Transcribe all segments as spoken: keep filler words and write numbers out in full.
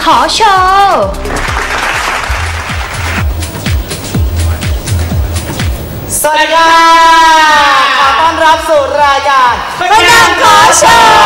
ขอโชว์สวัสดีค่ะขอต้อนรับสู่รายการคนดังขอโชว์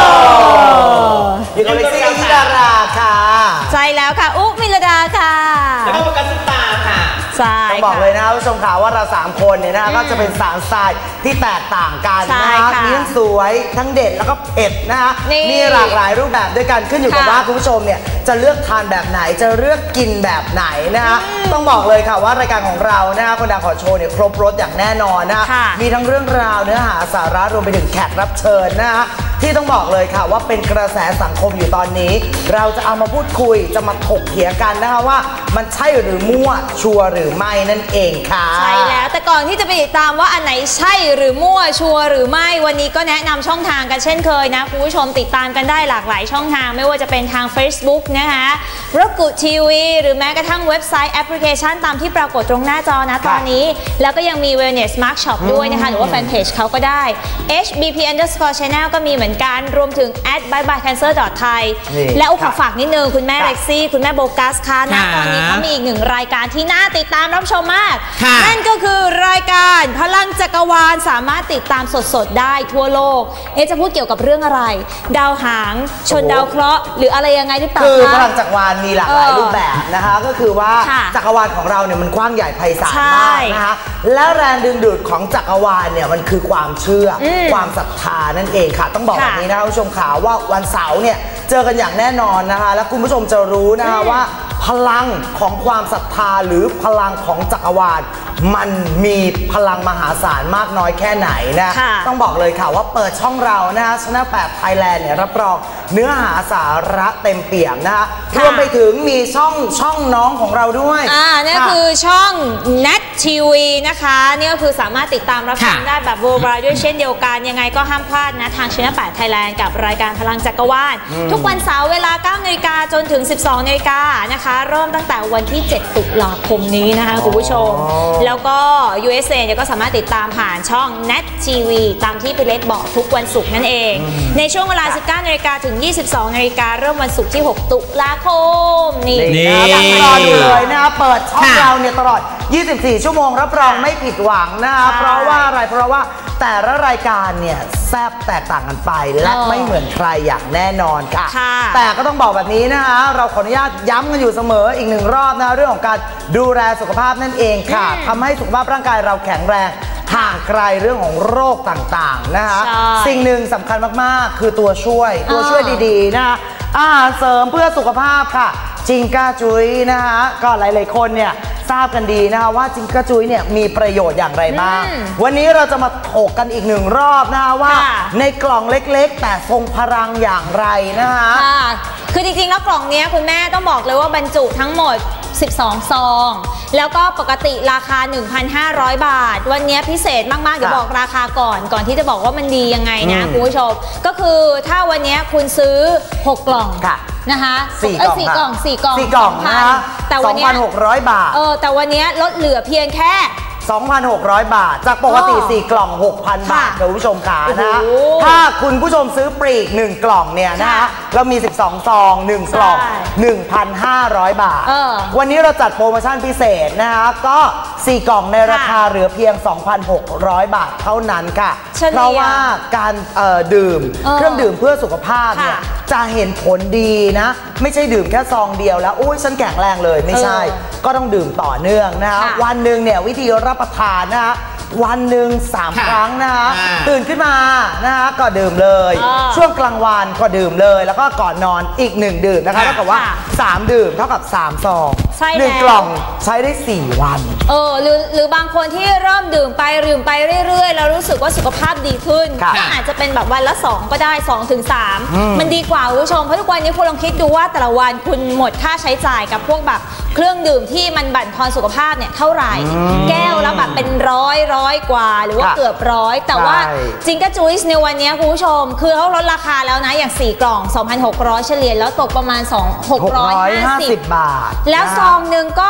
อยู่กับเล็กซี่ธิดาราค่ะใช่แล้วค่ะอุ๊มิลดาค่ะแล้วก็ประกันสุตาค่ะต้องบอกเลยนะผู้ชมข่าวว่าเราสามคนเนี่ยนะก็จะเป็นสามสไตล์ที่แตกต่างกันนะคะมีทั้งสวยทั้งเด็ดแล้วก็เผ็ดนะคะมีหลากหลายรูปแบบด้วยกันขึ้นอยู่กับว่าคุณผู้ชมเนี่ยจะเลือกทานแบบไหนจะเลือกกินแบบไหนนะคะต้องบอกเลยค่ะว่ารายการของเรานะคะคนดังขอโชว์เนี่ยครบรสอย่างแน่นอนนะมีทั้งเรื่องราวเนื้อหาสาระรวมไปถึงแขกรับเชิญนะคะที่ต้องบอกเลยค่ะว่าเป็นกระแสสังคมอยู่ตอนนี้เราจะเอามาพูดคุยจะมาถกเถียงกันนะคะว่ามันใช่หรือมั่วชัวร์หรือไม่นั่นเองค่ะใช่แล้วแต่ก่อนที่จะไปติดตามว่าอันไหนใช่หรือมั่วชัวร์หรือไม่วันนี้ก็แนะนำช่องทางกันเช่นเคยนะคุณผู้ชมติดตามกันได้หลากหลายช่องทางไม่ว่าจะเป็นทาง Facebook นะคะรักกุทีวีหรือแม้กระทั่งเว็บไซต์แอปพลิเคชันตามที่ปรากฏตรงหน้าจอนะตอนนี้แล้วก็ยังมี Wellness Mark Shop ด้วยนะคะหรือว่าแฟนเพจเขาก็ได้ เอช บี พี underscore channel ก็มีเหมือนกันรวมถึง แอท บายบายแคนเซอร์ ดอท ไทย และอุปฝากนิดนึงคุณแม่เร็กซี่คุณแม่โบกัสค่ะนะตอนนี้เขามีอีกหนึ่งรายการที่น่าติดตามรับชมมากนั่นก็คือรายการพลังจักรวาลสามารถติดตามสดๆได้ทั่วโลกเอ๊ะจะพูดเกี่ยวกับเรื่องอะไรดาวหางชนดาวเคราะห์หรืออะไรยังไงหรือเปล่าคือพลังจักรวาลมีหลากหลายรูปแบบนะคะก็คือว่าจักรวาลของเราเนี่ยมันกว้างใหญ่ไพศาลมากนะคะและแรงดึงดูดของจักรวาลเนี่ยมันคือความเชื่อความศรัทธานั่นเองค่ะต้องบอกแบบนี้นะคะคุณผู้ชมข่าวว่าวันเสาร์เนี่ยเจอกันอย่างแน่นอนนะคะแล้วคุณผู้ชมจะรู้นะคะว่าพลังของความศรัทธาหรือพลังของจักรวาลมันมีพลังมหาศาลมากน้อยแค่ไหนนะต้องบอกเลยค่ะว่าเปิดช่องเรานะคะชนะแปดไทยแลนด์เนี่ยรับรองเนื้อหาสาระเต็มเปี่ยมนะคะรวมไปถึงมีช่องช่องน้องของเราด้วยอ่านี่คือช่อง เน็ต ที วี นะคะนี่ก็คือสามารถติดตามรับชมได้แบบโวบราด้วยเช่นเดียวกันยังไงก็ห้ามพลาดนะทางชนะแปดไทยแลนด์กับรายการพลังจักรวาลทุกวันเสาร์เวลา เก้านาฬิกา จนถึง สิบสองนาฬิกา นะคะเริ่มตั้งแต่วันที่เจ็ดตุลาคมนี้นะคะคุณผู้ชมแล้วก็ ยู เอส เอ เนี่ยก็สามารถติดตามผ่านช่อง เน็ต ที วี ตามที่พี่เล็กบอกทุกวันศุกร์นั่นเองในช่วงเวลา สิบเก้านาฬิกา ถึง ยี่สิบสองนาฬิกา เริ่มวันศุกร์ที่ หกตุลาคมนี่นะรอดูเลยนะคะเปิดช่องเราเนี่ยตลอด ยี่สิบสี่ ชั่วโมงรับรองไม่ผิดหวังนะคะเพราะว่าอะไรเพราะว่าแต่ละรายการเนี่ยแซ่บแตกต่างกันไปและไม่เหมือนใครอย่างแน่นอนค่ะแต่ก็ต้องบอกแบบนี้นะคะเราขออนุญาตย้ำกันอยู่เสมออีกหนึ่งรอบนะเรื่องของการดูแลสุขภาพนั่นเองค่ะทำให้สุขภาพร่างกายเราแข็งแรงห่างไกลเรื่องของโรคต่างๆนะคะสิ่งหนึ่งสำคัญมากๆคือตัวช่วยตัวช่วยดีๆนะคะอาหารเสริมเพื่อสุขภาพค่ะจิงก้าจุ้ยนะคะก็หลายๆคนเนี่ยทราบกันดีนะคะว่าจิงก้าจุ้ยเนี่ยมีประโยชน์อย่างไรบ้างวันนี้เราจะมาถกกันอีกหนึ่งรอบนะคะว่าในกล่องเล็กๆแต่ทรงพลังอย่างไรนะคะคือจริงๆแล้วกล่องนี้คุณแม่ต้องบอกเลยว่าบรรจุทั้งหมดสิบสองซองแล้วก็ปกติราคา หนึ่งพันห้าร้อย บาทวันนี้พิเศษมากๆเดี๋ยวบอกราคาก่อนก่อนที่จะบอกว่ามันดียังไงนะคุณผู้ชมก็คือถ้าวันนี้คุณซื้อหกกล่องนะคะสี่กล่องสี่กล่องสี่กล่องสี่กล่องนะคะแต่วันนี้ สองพันหกร้อย บาทเออแต่วันนี้ลดเหลือเพียงแค่สองพันหกร้อย บาทจากปกติสี่กล่อง หกพัน บาทคุณผู้ชมขานะถ้าคุณผู้ชมซื้อปลีกหนึ่งกล่องเนี่ยนะคะเรามีสิบสองซองหนึ่งกล่อง หนึ่งพันห้าร้อย บาทวันนี้เราจัดโปรโมชั่นพิเศษนะคะก็สี่กล่องในราคาเหลือเพียง สองพันหกร้อย บาทเท่านั้นค่ะเพราะว่าการดื่มเครื่องดื่มเพื่อสุขภาพเนี่ยจะเห็นผลดีนะไม่ใช่ดื่มแค่ซองเดียวแล้วโอ้ยฉันแข็งแรงเลยไม่ใช่ก็ต้องดื่มต่อเนื่องนะคะวันหนึ่งเนี่ยวิธีรับประทานนะคะวันหนึ่งสามครั้งนะคะตื่นขึ้นมานะคะก็ดื่มเลยช่วงกลางวันก็ดื่มเลยแล้วก็ก่อนนอนอีกหนึ่งดื่มนะคะเท่ากับว่าสามดื่มเท่ากับสามซองหนึ่งกล่องใช้ได้สี่วันเออหรือหรือบางคนที่เริ่มดื่มไปดื่มไปเรื่อยๆแล้วรู้สึกว่าสุขภาพดีขึ้นก็อาจจะเป็นแบบวันละสองก็ได้สองถึงสามมันดีกว่าคุณผู้ชมเพราะทุกวันนี้คุณลองคิดดูว่าแต่ละวันคุณหมดค่าใช้จ่ายกับพวกแบบเครื่องดื่มที่มันบั่นทอนสุขภาพเนี่ยเท่าไหร่แก้วแล้วแบบเป็นร้อยร้อยกว่าหรือว่าเกือบร้อยแต่ว่าจิงก้าจุ้ยในวันนี้คุณผู้ชมคือเขาลดราคาแล้วนะอย่างสี่กล่อง สองพันหกร้อย เฉลี่ยแล้วตกประมาณสองพันหกร้อยห้าสิบ บาทแล้วซองหนึ่งก็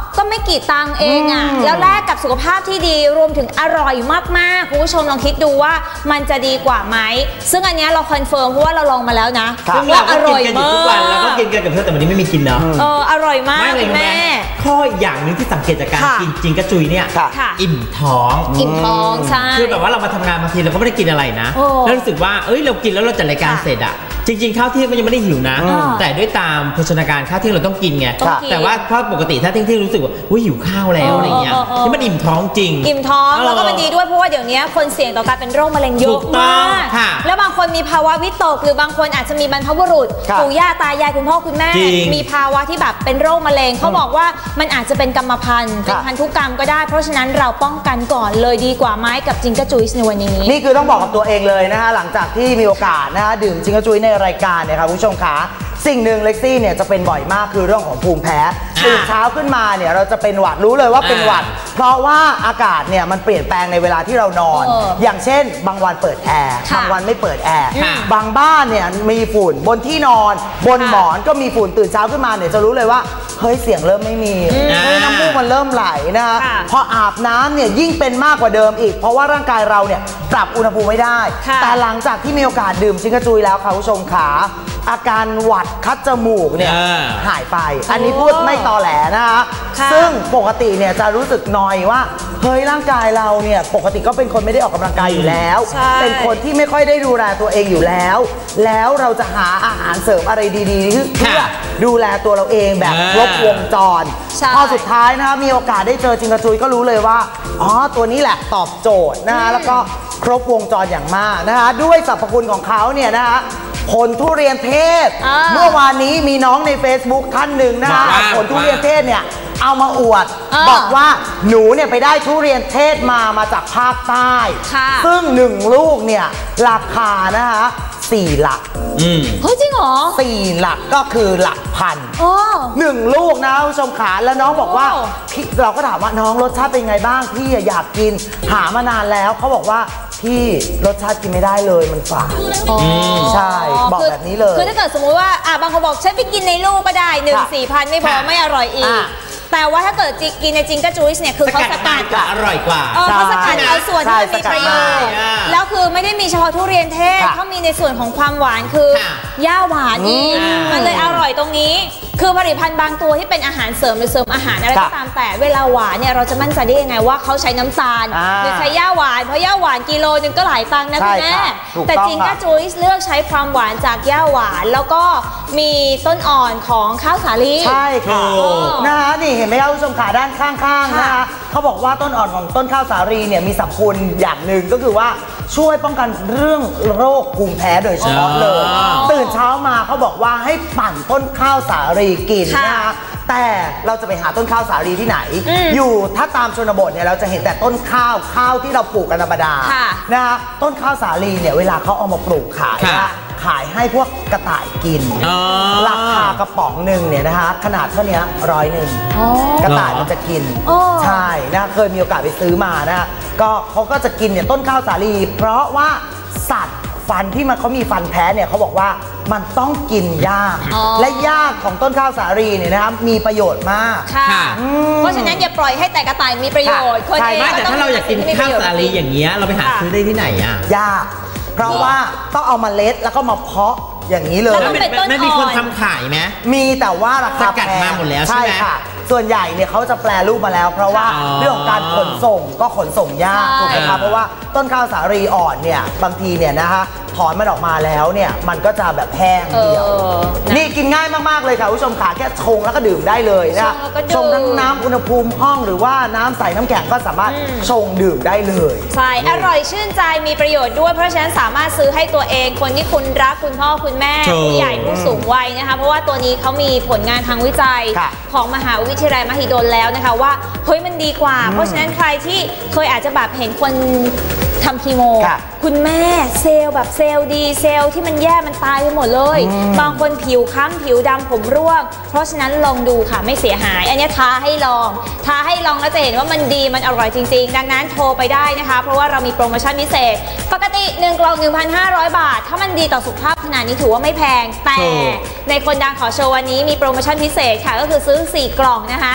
ก็ไม่กี่ตังค์เองอ่ะแล้วแลกกับสุขภาพที่ดีรวมถึงอร่อยมากๆคุณผู้ชมลองคิดดูว่ามันจะดีกว่าไหมซึ่งอันนี้เราคอนเฟิร์มเพราะว่าเราลองมาแล้วนะว่าอร่อยมากเราก็กินกันกับเพื่อนแต่วันนี้ไม่มีกินเนาะเอออร่อยมากแม่ข้ออย่างหนึ่งที่สังเกตจากการกินจิงกระจุยเนี่ยอิ่มท้องอิ่มท้องใช่คือแบบว่าเรามาทำงานบางทีเราก็ไม่ได้กินอะไรนะแล้วรู้สึกว่าเอ้ยเรากินแล้วเราจัดรายการเสร็จอะจริงๆข้าวเที่ยงก็ยังไม่ได้หิวนะแต่ด้วยตามโภชนาการข้าวเที่ยงเราต้องกินไงแต่ว่าเพราะปกติถ้าเที่ยงๆรู้สึกว่าอุ้ยหิวข้าวแล้วอะไรเงี้ยที่มันอิ่มท้องจริงอิ่มท้องแล้วก็มันดีด้วยเพราะว่าเดี๋ยวนี้คนเสี่ยงต่อการเป็นโรคมะเร็งเยอะมากแล้วบางคนมีภาวะวิตกหรือบางคนอาจจะมีบรรพบุรุษปู่ย่าตายายคุณพ่อคุณแม่มีภาวะที่แบบเป็นโรคมะเร็งเขาบอกว่ามันอาจจะเป็นกรรมพันธุ์เป็นพันธุกรรมก็ได้เพราะฉะนั้นเราป้องกันก่อนเลยดีกว่าไหมกับจิงกระจุยในวันนี้นี่คือต้องบอกกับตัวเองเลยนะคะหลังจากที่มีโอกาสนะคะดื่มจิงกระจุยในรายการเนี่ยครับผู้ชมขาสิ่งหนึ่งเล็กซี่เนี่ยจะเป็นบ่อยมากคือเรื่องของภูมิแพ้ตื่นเช้าขึ้นมาเนี่ยเราจะเป็นหวัดรู้เลยว่าเป็นหวัดเพราะว่าอากาศเนี่ยมันเปลี่ยนแปลงในเวลาที่เรานอนอย่างเช่นบางวันเปิดแอร์บางวันไม่เปิดแอร์บางบ้านเนี่ยมีฝุ่นบนที่นอนบนหมอนก็มีฝุ่นตื่นเช้าขึ้นมาเนี่ยจะรู้เลยว่าเฮ้ยเสียงเริ่มไม่มีเฮ้ยน้ำมูกมันเริ่มไหลนะคะพออาบน้ำเนี่ยยิ่งเป็นมากกว่าเดิมอีกเพราะว่าร่างกายเราเนี่ยปรับอุณหภูมิไม่ได้แต่หลังจากที่มีโอกาสดื่มจิงกระจุยแล้วค่ะผู้ชมขาอาการหวัดคัดจมูกเนี่ยหายไปอันนี้พูดไม่ตอแหลนะคะซึ่งปกติเนี่ยจะรู้สึกนอยว่าเฮ้ยร่างกายเราเนี่ยปกติก็เป็นคนไม่ได้ออกกำลังกายอยู่แล้วเป็นคนที่ไม่ค่อยได้ดูแลตัวเองอยู่แล้วแล้วเราจะหาอาหารเสริมอะไรดีๆเพื่อดูแลตัวเราเองแบบครบวงจรพอสุดท้ายนะคะมีโอกาสได้เจอจิงกระจุยก็รู้เลยว่าอ๋อตัวนี้แหละตอบโจทย์นะคะแล้วก็ครบวงจรอย่างมากนะคะด้วยสรรพคุณของเขาเนี่ยนะคะผลทุเรียนเทศเมื่อวานนี้มีน้องใน Facebook ท่านหนึ่งนะคะผลทุเรียนเทศเนี่ยเอามาอวดบอกว่าหนูเนี่ยไปได้ทุเรียนเทศมามาจากภาคใต้ซึ่งหนึ่งลูกเนี่ยราคานะคะสี่หลักเฮ้ยจริงเหรอสี่หลักก็คือหลักพันหนึ่งลูกนะผู้ชมขาแล้วน้องบอกว่าพี่เราก็ถามว่าน้องรสชาติเป็นไงบ้างพี่อยากกินหามานานแล้วเขาบอกว่าพี่รสชาติกินไม่ได้เลยมันฝาดใช่บอกแบบนี้เลยคือถ้าเกิดสมมติว่าอ่ะบางคนบอกฉันไปกินในลูกก็ได้หนึ่งสี่พันไม่พอไม่อร่อยอีกแต่ว่าถ้าเกิดกินในจิงกระจุยเนี่ยคือเขาสกัดอร่อยกว่าเขาสกัดเอาส่วนที่มีประโยชน์แล้วคือไม่ได้มีเฉพาะทุเรียนเทศเขามีในส่วนของความหวานคือย่าหวานอีกมันเลยอร่อยตรงนี้คือผลิตภัณฑ์บางตัวที่เป็นอาหารเสริมหรือเสริมอาหารอะไรก็ตามแต่เวลาหวานเนี่ยเราจะมั่นใจได้ยังไงว่าเขาใช้น้ำตาลหรือใช้ย่าหวานเพราะย่าหวานกิโลนึงก็หลายตังค์นะคุณแม่แต่จิงกระจุยเลือกใช้ความหวานจากย่าหวานแล้วก็มีต้นอ่อนของข้าวสาลีใช่ค่ะนะคะนี่เห็นไหมคะผู้ชมขาด้านข้างๆนะคะเขาบอกว่าต้นอ่อนของต้นข้าวสาลีเนี่ยมีสรรพคุณอย่างหนึ่งก็คือว่าช่วยป้องกันเรื่องโรคภูมิแพ้โดยเฉพาะเลยตื่นเช้ามาเขาบอกว่าให้ปั่นต้นข้าวสาลีกินนะคะแต่เราจะไปหาต้นข้าวสาลีที่ไหนอยู่ถ้าตามชนบทเนี่ยเราจะเห็นแต่ต้นข้าวข้าวที่เราปลูกกันธรรมดานะคะต้นข้าวสาลีเนี่ยเวลาเขาเอามาปลูกขายนะขายให้พวกกระต่ายกินราคากระป๋องหนึ่งเนี่ยนะคะขนาดเท่านี้ร้อยหนึ่งกระต่ายมันจะกินใช่นะเคยมีโอกาสไปซื้อมานะก็เขาก็จะกินเนี่ยต้นข้าวสาลีเพราะว่าสัตว์ฟันที่มันเขามีฟันแท้เนี่ยเขาบอกว่ามันต้องกินหญ้าและหญ้าของต้นข้าวสาลีเนี่ยนะครับมีประโยชน์มากค่ะเพราะฉะนั้นอย่าปล่อยให้แต่กระต่ายมีประโยชน์ใช่แต่ถ้าเราอยากกินข้าวสาลีอย่างเงี้ยเราไปหาซื้อได้ที่ไหนอ่ะยากเพราะว่าต้องเอาเมล็ดแล้วก็มาเพาะอย่างนี้เลยแล้วไม่มีคนทำขายไหมมีแต่ว่าราคาแพงมาหมดแล้วใช่ไหมค่ะส่วนใหญ่เนี่ยเขาจะแปลรูปมาแล้วเพราะว่าเรื่องของการขนส่งก็ขนส่งยากถูกไหมคะเพราะว่าต้นข้าวสาลีอ่อนเนี่ยบางทีเนี่ยนะคะถอนมันออกมาแล้วเนี่ยมันก็จะแบบแห้งเดียวนี่กินง่ายมากๆเลยค่ะผู้ชมขาแค่ชงแล้วก็ดื่มได้เลยนะชงทั้งน้ำอุณหภูมิห้องหรือว่าน้ำใส่น้ำแข็งก็สามารถชงดื่มได้เลยใช่อร่อยชื่นใจมีประโยชน์ด้วยเพราะฉะนั้นสามารถซื้อให้ตัวเองคนที่คุณรักคุณพ่อคุณแม่ผู้ใหญ่ผู้สูงวัยนะคะเพราะว่าตัวนี้เขามีผลงานทางวิจัยของมหาวิทยาลัยมหิดลแล้วนะคะว่าเฮ้ยมันดีกว่าเพราะฉะนั้นใครที่เคยอาจจะแบบเห็นคนทำคีโมคุณแม่เซลล์แบบเซลล์ดีเซลล์ที่มันแย่มันตายไปหมดเลยบางคนผิวค้ำผิวดำผมร่วงเพราะฉะนั้นลองดูค่ะไม่เสียหายอันนี้ท้าให้ลองท้าให้ลองแล้วจะเห็นว่ามันดีมันอร่อยจริงๆดังนั้นโทรไปได้นะคะเพราะว่าเรามีโปรโมชั่นพิเศษปกติหนึ่งกล่อง หนึ่งพันห้าร้อย บาทถ้ามันดีต่อสุขภาพขนาดนี้ถือว่าไม่แพงแต่ในคนดังขอโชว์วันนี้มีโปรโมชั่นพิเศษค่ะก็คือซื้อสี่กล่องนะคะ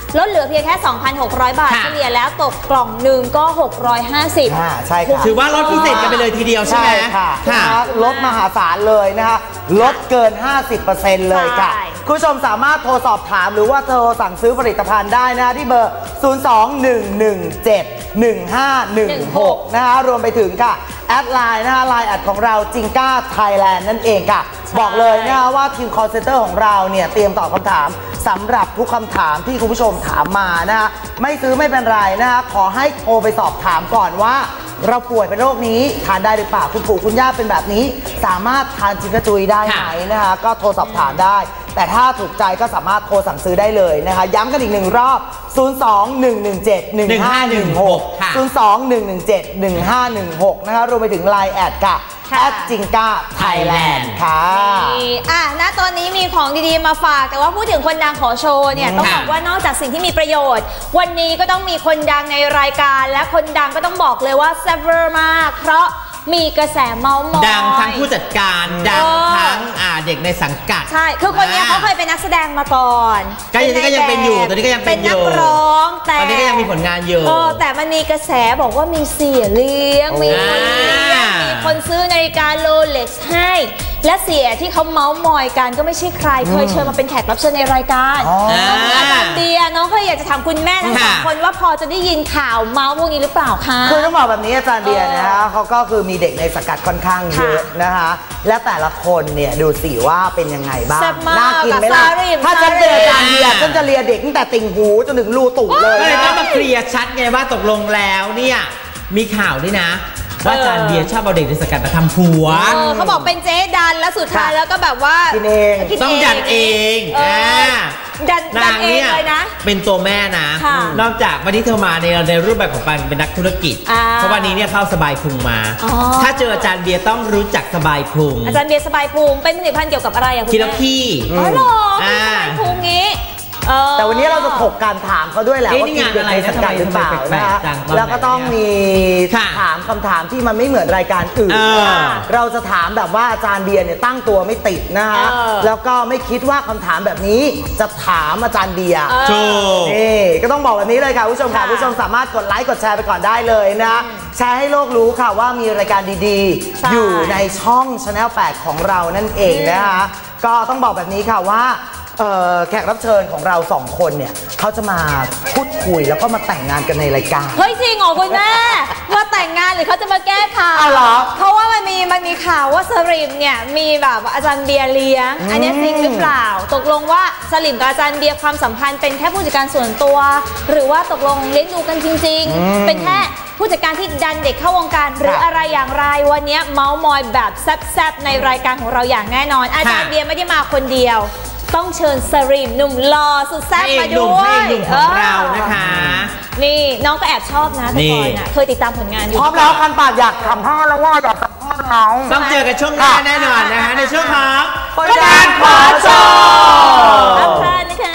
ลดเหลือเพียงแค่ สองพันหกร้อย บาทเฉลี่ยแล้วตกกล่องหนึ่งก็หกร้อยห้าสิบอ่าใช่ค่ะถือว่าลดพิเศษกันไปเลยทีเดียวใช่ไหมค่ะค่ะลดมหาศาลเลยนะคะลดเกิน ห้าสิบเปอร์เซ็นต์ เลยค่ะคุณผู้ชมสามารถโทรสอบถามหรือว่าโทรสั่งซื้อผลิตภัณฑ์ได้นะที่เบอร์ ศูนย์ สอง หนึ่ง หนึ่ง เจ็ด หนึ่ง ห้า หนึ่ง หก นะคะรวมไปถึงค่ะแอดไลน์นะคะไลน์แอดของเราจิงก้าไทยแลนด์นั่นเองค่ะบอกเลยนะคะว่าทีม call center ของเราเนี่ยเตรียมตอบคำถามสำหรับทุกคำถามที่คุณผู้ชมถามมานะคะไม่ซื้อไม่เป็นไรนะคะขอให้โทรไปสอบถามก่อนว่าเราป่วยเป็นโรคนี้ทานได้หรือเปล่าคุณปู่คุณย่าเป็นแบบนี้สามารถทานจิงกระจุยได้ไหมนะคะก็โทรสอบถามได้แต่ถ้าถูกใจก็สามารถโทรสั่งซื้อได้เลยนะคะย้ำกันอีกหนึ่งรอบ ศูนย์ สอง หนึ่ง หนึ่ง เจ็ด หนึ่ง ห้า หนึ่ง หก ศูนย์ สอง หนึ่ง หนึ่ง เจ็ด หนึ่ง ห้า หนึ่ง หก นะคะรวมไปถึง ไลน์ แอดค่ะแอดจิงก้าไทยแลนด์ค่ะอ่ะณตอนนี้มีของดีๆมาฝากแต่ว่าพูดถึงคนดังขอโชว์เนี่ยต้องบอกว่านอกจากสิ่งที่มีประโยชน์วันนี้ก็ต้องมีคนดังในรายการและคนดังก็ต้องบอกเลยว่าแซ่บเวอร์มากเพราะมีกระแสเมาส์มอยดังทั้งผู้จัดการดังทั้งเด็กในสังกัดใช่คือคนนี้เขาเคยเป็นนักแสดงมาก่อนก็ยังก็ยังเป็นอยู่ตอนนี้ก็ยังเป็นอยู่เป็นนักร้องแต่ตอนนี้ก็ยังมีผลงานอยู่แต่มันมีกระแสบอกว่ามีเสียเลี้ยงมีคนเลี้ยงมีคนซื้อนาฬิกาโรเล็กซ์ให้และเสียที่เขาเมาส์มอยกันก็ไม่ใช่ใครเคยเชิญมาเป็นแขกรับเชิญในรายการอาจารย์เดียน้องก็อยากจะถามคุณแม่ทั้งสองคนว่าพอจะได้ยินข่าวเมาส์พวกนี้หรือเปล่าคะคือต้องบอกแบบนี้อาจารย์เดียนะคะเขาก็คือมีเด็กในสังกัดค่อนข้างเยอะนะคะและแต่ละคนเนี่ยดูสิว่าเป็นยังไงบ้างน่ากินไหมล่ะถ้าฉันเป็นอาจารย์เดียฉันจะเลียเด็กตั้งแต่ติ่งหูจนถึงรูตูดเลยก็เลยต้องมาเคลียร์ชัดไงว่าตกลงแล้วเนี่ยมีข่าวด้วยนะว่าอาจารย์เบียร์ชอบเอาเด็กในสังกัดมาทำผัวเขาบอกเป็นเจ๊ดันแล้วสุดท้ายแล้วก็แบบว่ากินเองต้องดันเองดันดันเองเลยนะเป็นตัวแม่นะนอกจากวันนี้เธอมาในในรูปแบบของการเป็นนักธุรกิจเพราะวันนี้เนี่ยเข้าสบายพุงมาถ้าเจออาจารย์เบียร์ต้องรู้จักสบายพุงอาจารย์เบียร์สบายพุงเป็นผลิตภัณฑ์เกี่ยวกับอะไรอะคุณแม่คิดแล้วพี่อ๋อหรอสบายพุงงี้แต่วันนี้เราจะถกการถามเขาด้วยแหละว่ากินเด็กในสังกัดหรือเปล่านะคะแล้วก็ต้องมีถามคำถามที่มันไม่เหมือนรายการอื่นเราจะถามแบบว่าอาจารย์เบียร์เนี่ยตั้งตัวไม่ติดนะคะแล้วก็ไม่คิดว่าคำถามแบบนี้จะถามอาจารย์เบียร์นี่ก็ต้องบอกแบบนี้เลยค่ะผู้ชมค่ะผู้ชมสามารถกดไลค์กดแชร์ไปก่อนได้เลยนะแชร์ให้โลกรู้ค่ะว่ามีรายการดีๆอยู่ในช่อง Channel แปดของเรานั่นเองนะคะก็ต้องบอกแบบนี้ค่ะว่าแขกรับเชิญของเราสองคนเนี่ยเขาจะมาพูดคุยแล้วก็มาแต่งงานกันในรายการเฮ้ยจริงเหรอคุณแม่ว่าแต่งงานหรือเขาจะมาแก้ข่าวเพราะว่ามันมีมันมีข่าวว่าสลิมเนี่ยมีแบบอาจารย์เบียร์เลี้ยงอันนี้จริงหรือเปล่าตกลงว่าสลิมกับอาจารย์เบียร์ความสัมพันธ์เป็นแค่ผู้จัดการส่วนตัวหรือว่าตกลงเลี้ยงดูกันจริงๆเป็นแค่ผู้จัดการที่ดันเด็กเข้าวงการหรืออะไรอย่างไรวันนี้เมาส์มอยแบบแซ่บๆในรายการของเราอย่างแน่นอนอาจารย์เบียร์ไม่ได้มาคนเดียวต้องเชิญสลิมหนุ่มหล่อสุดแซ่บมาด้วยหนุ่มของเรานะคะนี่น้องก็แอบชอบนะแต่ก่อนน่ะเคยติดตามผลงานอยู่พร้อมแล้วคันปากอยากทำพ่อแล้วว่าอยากทำพ่อเราต้องเจอกันช่วงหน้าแน่นอนนะคะในช่วงของคนดังขอโชว์รับทานนะคะ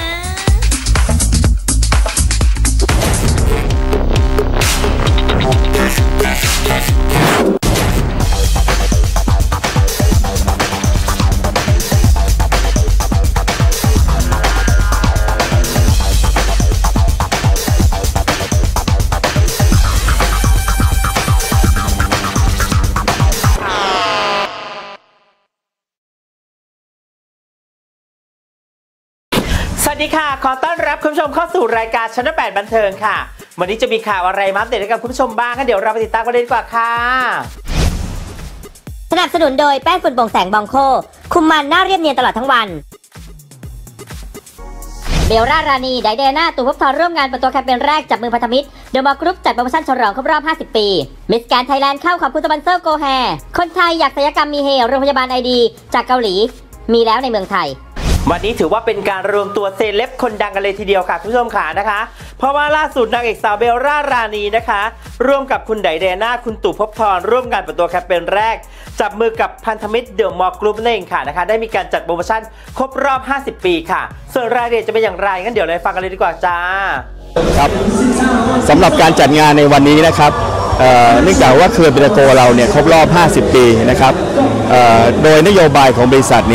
สวัสดีค่ะขอต้อนรับคุณผู้ชมเข้าสู่รายการชั้นแปดบันเทิงค่ะวันนี้จะมีข่าวอะไรมาอัปเดตให้กับคุณผู้ชมบ้างกันเดี๋ยวเราไปติดตามกันเลยดีกว่าค่ะสนับสนุนโดยแป้งฝุ่นโปร่งแสงบองโคคุมมันหน้าเรียบเนียนตลอดทั้งวันเบลล่ารานีไดเดน่าตู่ภพบทรร่วมงานเปิดตัวแคมเปญแรกจับมือพันธมิตรเดอะมอลล์กรุ๊ปจัดโปรโมชั่นฉลองครบรอบห้าสิบปีมิสแกรนด์ไทยแลนด์เข้าขอบคุณสปอนเซอร์โกแฮร์คนไทยอยากศัลยกรรมมีเฮโรงพยาบาลไอดีจากเกาหลีมีแล้วในเมืองไทยวันนี้ถือว่าเป็นการรวมตัวเซเลบคนดังกันเลยทีเดียวค่ะคุณผู้ชมขานะคะเพราะว่าล่าสุดนางเอกสาวเบลล่ารานีนะคะร่วมกับคุณไดเดน่าคุณตู่ภพบทรร่วมงานเปิดตัวแคมเปญแรกจับมือกับพันธมิตรเดอะมอลล์กรุ๊ปนั่นเองค่ะนะคะได้มีการจัดโปรโมชั่นครบรอบห้าสิบปีค่ะส่วนรายละเอียดจะเป็นอย่างไรงั้นเดี๋ยวเราฟังกันเลยดีกว่าจ้าครับสำหรับการจัดงานในวันนี้นะครับเนื่องจากว่าเครือเบลโกเราเนี่ยครบรอบห้าสิบปีนะครับโดยนโยบายของบริษัทเนี่ย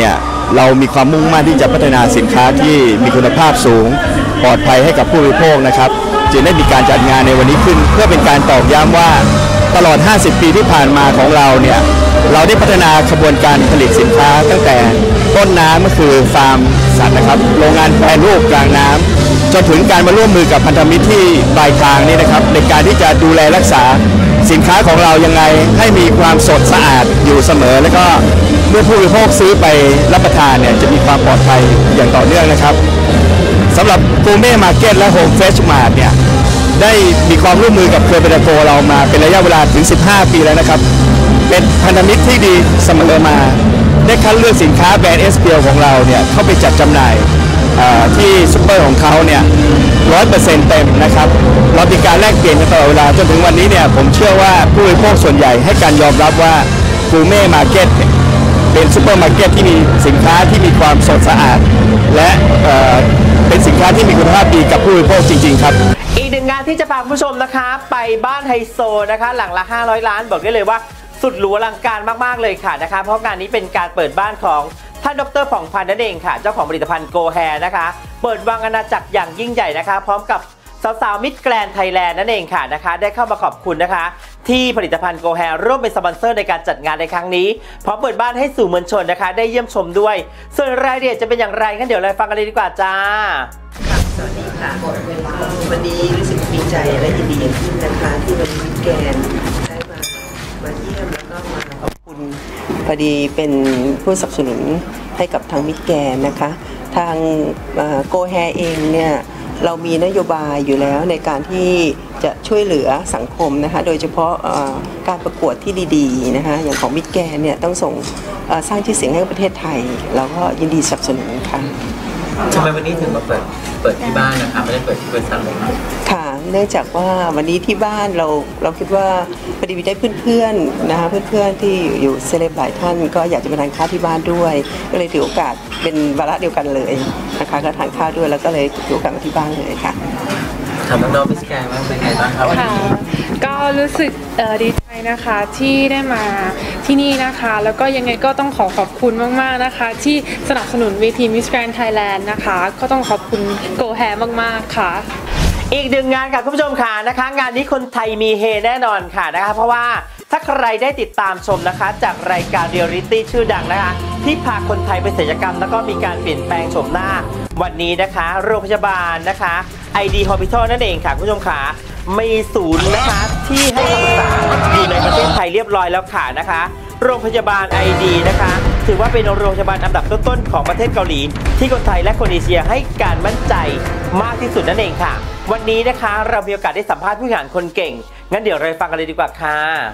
เรามีความมุ่งมั่นที่จะพัฒนาสินค้าที่มีคุณภาพสูงปลอดภัยให้กับผู้บริโภคนะครับจึงได้มีการจัดงานในวันนี้ขึ้นเพื่อเป็นการตอกย้ำว่าตลอดห้าสิบปีที่ผ่านมาของเราเนี่ยเราได้พัฒนาขบวนการผลิตสินค้าตั้งแต่ต้นน้ำก็คือฟาร์มสัตว์นะครับโรงงานแปรรูปกลางน้ำจนถึงการมาร่วมมือกับพันธมิตรที่ปลายทางนี่นะครับในการที่จะดูแลรักษาสินค้าของเรายังไงให้มีความสดสะอาดอยู่เสมอแล้วก็เมื่อผู้บริโภคซื้อไปรับประทานเนี่ยจะมีความปลอดภัยอย่างต่อเนื่องนะครับสำหรับกูเม่มาร์เก็ตและโฮมเฟรชมาร์ทเนี่ยได้มีความร่วมมือกับเครือเบตาโกเรามาเป็นระยะเวลาถึงสิบห้าปีแล้วนะครับเป็นพันธมิตรที่ดีเสมอมาได้คัดเลือกสินค้าแบรนด์ เอส พี แอล ของเราเนี่ยเข้าไปจัดจำหน่ายที่ซุปเปอร์ของเขาเนี่ยร้อยเปอร์เซ็นต์เต็มนะครับเรามีการแลกเปลี่ยนกันตลอดเวลาจนถึงวันนี้เนี่ยผมเชื่อว่าผู้บริโภคส่วนใหญ่ให้การยอมรับว่ากูเม่มาร์เก็ตเป็นซุปเปอร์มาร์เก็ตที่มีสินค้าที่มีความสดสะอาดและเป็นสินค้าที่มีคุณภาพดีกับผู้บริโภคจริงๆครับอีกหนึ่งงานที่จะพาคุณผู้ชมนะคะไปบ้านไฮโซนะคะหลังละห้าร้อยล้านบอกได้เลยว่าสุดหรูอลังการมากๆเลยค่ะนะคะเพราะงานนี้เป็นการเปิดบ้านของท่านดร.ผ่องพันธ์นั่นเองค่ะเจ้าของผลิตภัณฑ์โกแฮนะคะเปิดวางอาณาจักรอย่างยิ่งใหญ่นะคะพร้อมกับสาวๆมิสแกรนด์ไทยแลนด์นั่นเองค่ะนะคะได้เข้ามาขอบคุณนะคะที่ผลิตภัณฑ์โกแฮร่วมเป็นสปอนเซอร์ในการจัดงานในครั้งนี้พร้อมเปิดบ้านให้สู่มวลชนนะคะได้เยี่ยมชมด้วยส่วนรายละเอียดจะเป็นอย่างไรงั้นเดี๋ยวเราฟังกันเลยดีกว่าจ้าสวัสดีค่ะวันนี้รู้สึกดีใจและยินดีอย่างยิ่งนะคะที่วันนี้แกนได้มามาเยี่ยมแล้วก็มาขอบคุณพอดีเป็นผู้สนับสนุนให้กับทางมิตรแกนนะคะทางโกแฮเองเนี่ยเรามีนโยบายอยู่แล้วในการที่จะช่วยเหลือสังคมนะคะโดยเฉพาะการประกวดที่ดีๆนะคะอย่างของมิตรแกนเนี่ยต้องส่งสร้างชื่อเสียงให้ประเทศไทยเราก็ยินดีสนับสนุนค่ะทำไมวันนี้ถึงมาเปิดเปิดที่บ้านนะคะไม่ได้เปิดที่บริษัทเลยค่ะเนื่องจากว่าวันนี้ที่บ้านเราเราคิดว่าพอดีได้เพื่อนๆนะคะเพื่อนๆที่อยู่เซเลบหลายท่านก็อยากจะมาทานข้าวที่บ้านด้วยก็เลยถือโอกาสเป็นวาระเดียวกันเลยนะคะก็ทานข้าวด้วยแล้วก็เลยถือโอกาสมาที่บ้านเลยค่ะถามน้องๆมิสแกรนด์ว่าเป็นไงบ้างคะวันนี้ก็รู้สึกดีใจนะคะที่ได้มาที่นี่นะคะแล้วก็ยังไงก็ต้องขอขอบคุณมากๆนะคะที่สนับสนุนเวที Miss Grand Thailand นะคะก็ต้องขอบคุณโกแฮมากๆค่ะอีกหนึ่งงานค่ะคุณผู้ชมค่ะนะคะงานนี้คนไทยมีเฮแน่นอนค่ะนะคะเพราะว่าถ้าใครได้ติดตามชมนะคะจากรายการเรียลลิตี้ชื่อดังนะคะที่พาคนไทยไปศัลยกรรมแล้วก็มีการเปลี่ยนแปลงโฉมหน้าวันนี้นะคะโรงพยาบาลนะคะ ไอ ดี Hospital นั่นเองค่ะคุณผู้ชมค่ะมีศูนย์นะคะที่ให้คำปรึกษาอยู่ในประเทศไทยเรียบร้อยแล้วค่ะนะคะโรงพยาบาล ไอ ดี นะคะถือว่าเป็นโรงพยาบาลอันดับต้นๆของประเทศเกาหลีที่คนไทยและคนเอเชียให้การมั่นใจมากที่สุดนั่นเองค่ะวันนี้นะคะเรามีโอกาสได้สัมภาษณ์ผู้บริหารคนเก่งงั้นเดี๋ยวเราฟังกันเลยดีกว่าค่ะ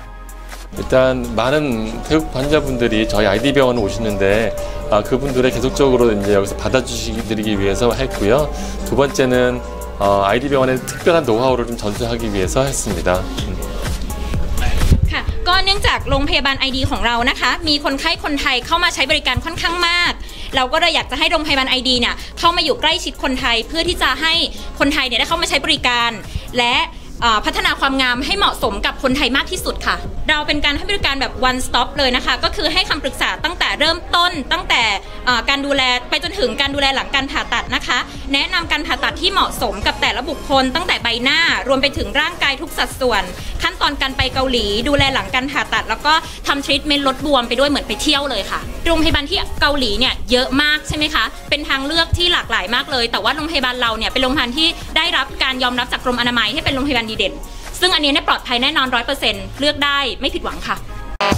일단 많은 태국 환자분들이 저희 아이디 병원에 오시는데 아, 그분들의 계속적으로 이제 여기서 받아주시기 위해서 했고요. 두 번째는 어, 아이디 병원의 특별한 노하우를 좀 전수하기 위해서 했습니다. ค่ะก็เนื่องจากโรงพยาบาล ไอ ดี ของเรานะคะมีคนไข้คนไทยเข้ามาใช้บริการค่อนข้างมากเราก็เลยอยากจะให้โรงพยาบาล ไอ ดี เนี่ยเข้ามาอยู่ใกล้ชิดคนไทยเพื่อที่จะให้คนไทยเนี่ยได้เข้ามาใช้บริการและพัฒนาความงามให้เหมาะสมกับคนไทยมากที่สุดค่ะเราเป็นการให้บริการแบบ one stop เลยนะคะก็คือให้คำปรึกษาตั้งแต่เริ่มต้นตั้งแต่การดูแลไปจนถึงการดูแลหลังการผ่าตัดนะคะแนะนำการผ่าตัดที่เหมาะสมกับแต่ละบุคคลตั้งแต่ใบหน้ารวมไปถึงร่างกายทุกสัดส่วนขั้นตอนการไปเกาหลีดูแลหลังการผ่าตัดแล้วก็ทำทรีทเมนต์ลดบวมไปด้วยเหมือนไปเที่ยวเลยค่ะโรงพยาบาลที่เกาหลีเนี่ยเยอะมากใช่ไหมคะเป็นทางเลือกที่หลากหลายมากเลยแต่ว่าโรงพยาบาลเราเนี่ยเป็นโรงพยาบาลที่ได้รับการยอมรับจากกรมอนามัยให้เป็นโรงพยาบาลดีเด่นซึ่งอันนี้เนี่ยปลอดภัยแน่นอน ร้อยเปอร์เซ็นต์ เลือกได้ไม่ผิดหวังค่ะ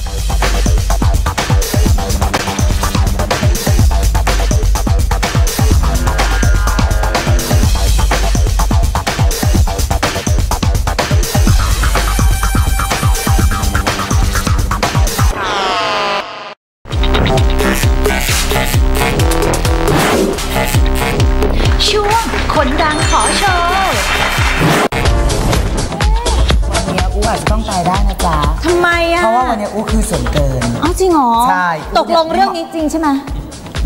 ช่วงคนดังขอโชว์อาจจะต้องตายได้นะจ๊ะทำไมอ่ะเพราะว่าวันนี้อู้คือส่วนเกินอ๋อจริงเหรอใช่ตกลงเรื่องนี้จริงใช่ไหมจ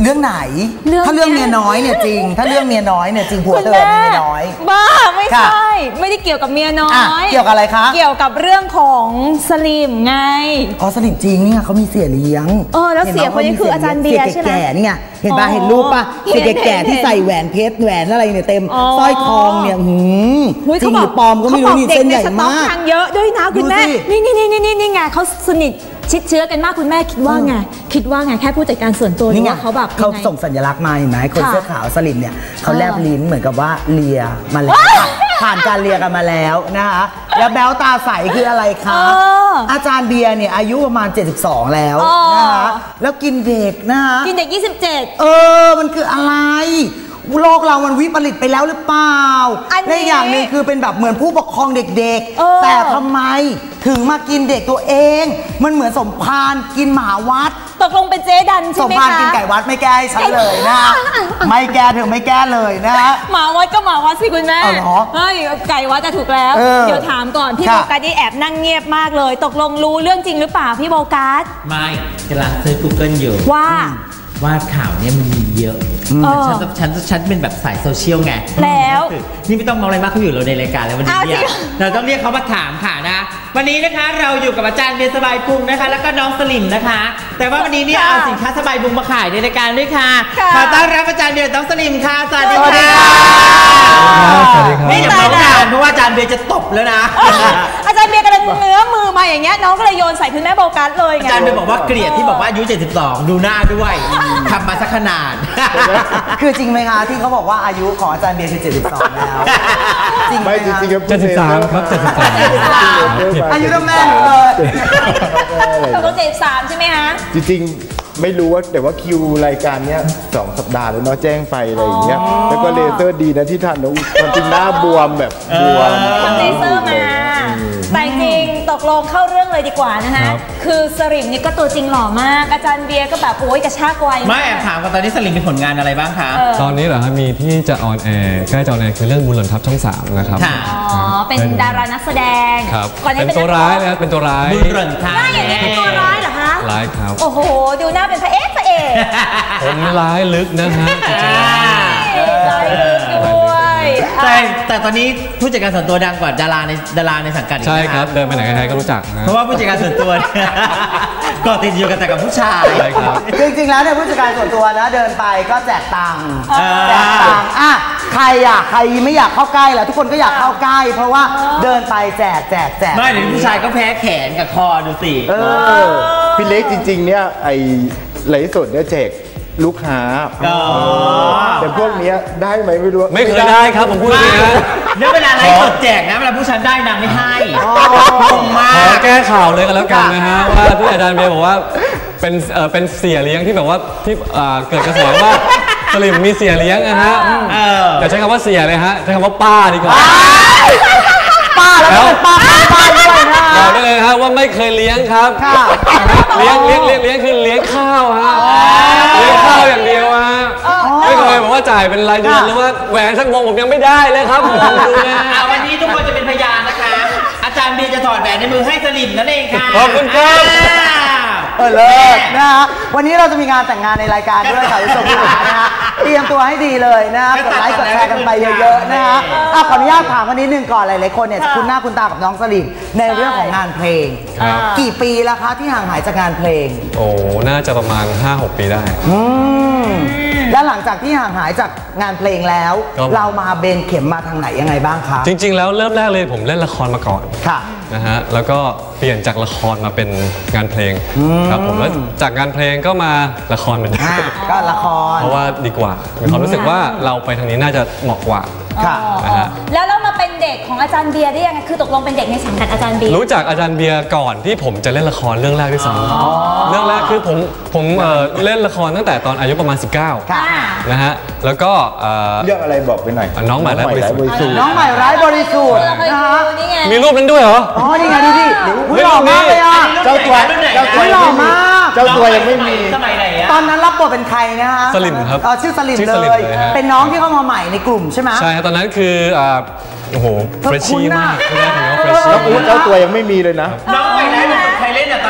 เรื่องไหนถ้าเรื่องเมียน้อยเนี่ยจริงถ้าเรื่องเมียน้อยเนี่ยจริงผัวเธอเมียน้อยบ้าไม่ใช่ไม่ได้เกี่ยวกับเมียน้อยเกี่ยวกับอะไรคะเกี่ยวกับเรื่องของสลิมไงอ๋อสลิมจริงเนี่ยเขามีเสียเลี้ยงเออแล้วเสียคนนี้คืออาจารย์เบียร์ใช่ไหมแก่นี่ไงเห็นป่ะเห็นรูปป่ะเสียแก่ที่ใส่แหวนเพชรแหวนอะไรเนี่ยเต็มสร้อยทองเนี่ยจริงหรือปลอมก็ไม่รู้นี่เส้นใหญ่มากทางเยอะด้วยนะคุณแม่นี่นี่นี่นี่นี่ไงเขาสนิทชิดเชื้อกันมากคุณแม่คิดว่าไงคิดว่าไงแค่ผู้จัดการส่วนตัวนี่เขาแบบเขาส่งสัญลักษณ์มาเห็นไหมคนเสื้อขาวสลิมเนี่ยเขาแลบลิ้นเหมือนกับว่าเลียมาแล้วผ่านการเลียกันมาแล้วนะคะแล้วแบ๊วตาใสคืออะไรคะอาจารย์เบียร์เนี่ยอายุประมาณเจ็ดสิบสองแล้วนะคะแล้วกินเด็กนะคะกินเด็กยี่สิบเจ็ดเออมันคืออะไรโลกเรามันวิปริตไปแล้วหรือเปล่าและอย่างหนึ่งคือเป็นแบบเหมือนผู้ปกครองเด็กๆแต่ทำไมถึงมากินเด็กตัวเองมันเหมือนสมภารกินหมาวัดตกลงเป็นเจ๊ดันใช่ไหมคะสมภารกินไก่วัดไม่แก้ฉันเลยนะไม่แก้ถึงไม่แก้เลยนะหมาวัดก็หมาวัดสิคุณแม่เฮ้ยไก่วัดจะถูกแล้วเดี๋ยวถามก่อนพี่โบกัสที่แอบนั่งเงียบมากเลยตกลงรู้เรื่องจริงหรือเปล่าพี่โบกัสไม่กำลังเซิร์ช Google อยู่ว่าว่าข่าวเนี้ยมันมีเยอะฉันฉันฉันเป็นแบบสายโซเชียลไงแล้วนี่ไม่ต้องมองอะไรมากเขาอยู่เราในรายการแล้ววันนี้เนี่ยเราต้องเรียกเขามาถามค่ะนะวันนี้นะคะเราอยู่กับอาจารย์เบียร์สบายพุงนะคะแล้วก็น้องสลิมนะคะแต่ว่าวันนี้เนี่ยเอาสินค้าสบายพุงมาขายในรายการด้วยค่ะขอต้อนรับอาจารย์เบียร์น้องสลิมค่ะสวัสดีค่ะสวัสดีครับนี่อย่าเมากันเพราะว่าอาจารย์เบียร์จะตบแล้วนะอาจารย์เบียร์กำลังเนื้อมือมาอย่างเงี้ยน้องก็เลยโยนใส่คุณแม่โบกัสเลยไงอาจารย์เบียร์บอกว่าเกลียดที่บอกว่าอายุเจ็ดสิบสองดูหน้าด้วยทำมาสักขนาดคือจริงไหมคะที่เขาบอกว่าอายุของอาจารย์เบียร์คือเจ็ดสิบสองแล้วจริงไหมจริงๆเจ็ดสิบสามครับเจ็ดสิบสามอายุเท่าแม่หนูเลยตอนเจ็ดสิบสามใช่ไหมคะจริงๆไม่รู้ว่าแต่ว่าคิวรายการเนี้ยสองสัปดาห์แล้วเนาะแจ้งไปอะไรอย่างเงี้ยแล้วก็เลเซอร์ดีนะที่ทันนะมันเป็นหน้าบวมแบบบวมทำเลเซอร์มาแต่จริงตกลงเข้าเรื่องเลยดีกว่านะคะคือสลิมนี่ก็ตัวจริงหล่อมากอาจารย์เบียร์ก็แบบโอ้ยกระชากไวไม่แอบถามกันตอนนี้สลิมมีผลงานอะไรบ้างคะตอนนี้เหรอครับมีที่จะออนแอร์ใกล้จะออนแอร์คือเรื่องบุญหล่นทับช่องสามนะครับอ๋อเป็นดารานักแสดงครับเป็นตัวร้ายนะครับเป็นตัวร้ายบุญหล่นทับหน้าอย่างนี้เป็นตัวร้ายเหรอคะร้ายครับโอ้โหดูหน้าเป็นพระเอกพระเอกผมร้ายลึกนะฮะร้ายลึกด้วยแต่แต่ตอนนี้ผู้จัดการส่วนตัวดังกว่าดาราในดาราในสังกัดใช่ครับเดินไปไหนใครก็รู้จักเพราะว่าผู้จัดการส่วนตัวก็ติดอยู่กันแต่กับผู้ชายครับจริงๆแล้วเนี่ยผู้จัดการส่วนตัวนะเดินไปก็แจกตังค์แจกตังค์อ่ะใครอ่ะใครไม่อยากเข้าใกล้แล้วทุกคนก็อยากเข้าใกล้เพราะว่าเดินไปแจกแจกแจกไม่เดี๋ยวผู้ชายก็แพ้แขนกับคอดูสิพี่เล็กจริงๆเนี่ยไอ้ไหลสดเนี่ยแจกลูกค้าแต่พวกนี้ได้ไหมไม่รู้ไม่เคยได้ครับผมพูดจริงนะเนี่ยเวลาไลฟ์สดแจกนะเวลาผู้ชายได้นางไม่ให้ขอแก้ข่าวเลยกันแล้วกันนะฮะว่าที่อาจารย์เบียร์บอกว่าเป็นเอ่อเป็นเสียเลี้ยงที่แบบว่าที่เกิดกระแสว่าสลิมมีเสียเลี้ยงนะฮะอย่าใช้คำว่าเสียเลยฮะใช้คำว่าป้าดีกว่าป้าแล้วป้าป้าด้วยนะบอกได้เลยฮะว่าไม่เคยเลี้ยงครับเลี้ยงเลี้ยงเลี้ยงเลี้ยงคือเลี้ยงข้าวฮะเลี้ยงข้าวอย่างเดียวฮะไม่เคยบอกว่าจ่ายเป็นรายเดือนหรือว่าแหวนสักวงผมยังไม่ได้เลยครับผมดูนะวันนี้ทุกคนจะเป็นพยานนะคะอาจารย์เบียร์จะถอดแหวนในมือให้สลิมนั่นเองค่ะขอบคุณครับเออเลิศนะฮะวันนี้เราจะมีงานแต่งงานในรายการด้วยค่ะผู้ชมนะฮะเตรียมตัวให้ดีเลยนะกดไลค์กดแชร์กันไปเยอะๆนะฮะขออนุญาตถามวันนี้หนึ่งก่อนหลายๆคนเนี่ยคุณหน้าคุณตากับน้องสลิมในเรื่องของงานเพลงกี่ปีแล้วคะที่ห่างหายจากงานเพลงโอ้น่าจะประมาณ ห้าหก ปีได้แล้วหลังจากที่ห่างหายจากงานเพลงแล้วเรามาเบนเข็มมาทางไหนยังไงบ้างคะจริงๆแล้วเริ่มแรกเลยผมเล่นละครมาก่อนค่ะนะฮะแล้วก็เปลี่ยนจากละครมาเป็นงานเพลงครับผมแล้วจากงานเพลงก็มาละครเหมือนกันก็ละครเพราะว่าดีกว่ามีความรู้สึกว่าเราไปทางนี้น่าจะเหมาะกว่านะฮะแล้วเรามาเป็นเด็กของอาจารย์เบียร์ได้ยังไงคือตกลงเป็นเด็กในสังกัดอาจารย์เบียร์รู้จักอาจารย์เบียร์ก่อนที่ผมจะเล่นละครเรื่องแรกด้วยซ้ำเรื่องแรกคือผมผมเล่นละครตั้งแต่ตอนอายุประมาณสิบเก้านะฮะแล้วก็เรื่องอะไรบอกไปหน่อยน้องใหม่ไร้บริสุทธิ์น้องใหม่ไร้บริสุทธิ์นะฮะมีรูปนั้นด้วยเหรออ๋อนี่ไงดูดิหล่อมากเลยอ่ะเจ้าตัวเจ้าตัวหล่อมากเจ้าตัวยังไม่มีตอนนั้นรับบทเป็นใครนะฮะสลิมครับชื่อสลิมเลยเป็นน้องที่เข้ามาใหม่ในกลุ่มใช่ไหมใช่ตอนนั้นคือโอ้โหเฟรชชี่มากไม่ได้ถึงว่าเฟรชชี่แล้วเจ้าตัวยังไม่มีเลยนะน้องใหม่ไร้บริสุทธิ์ใครเล่นอ่ะตอน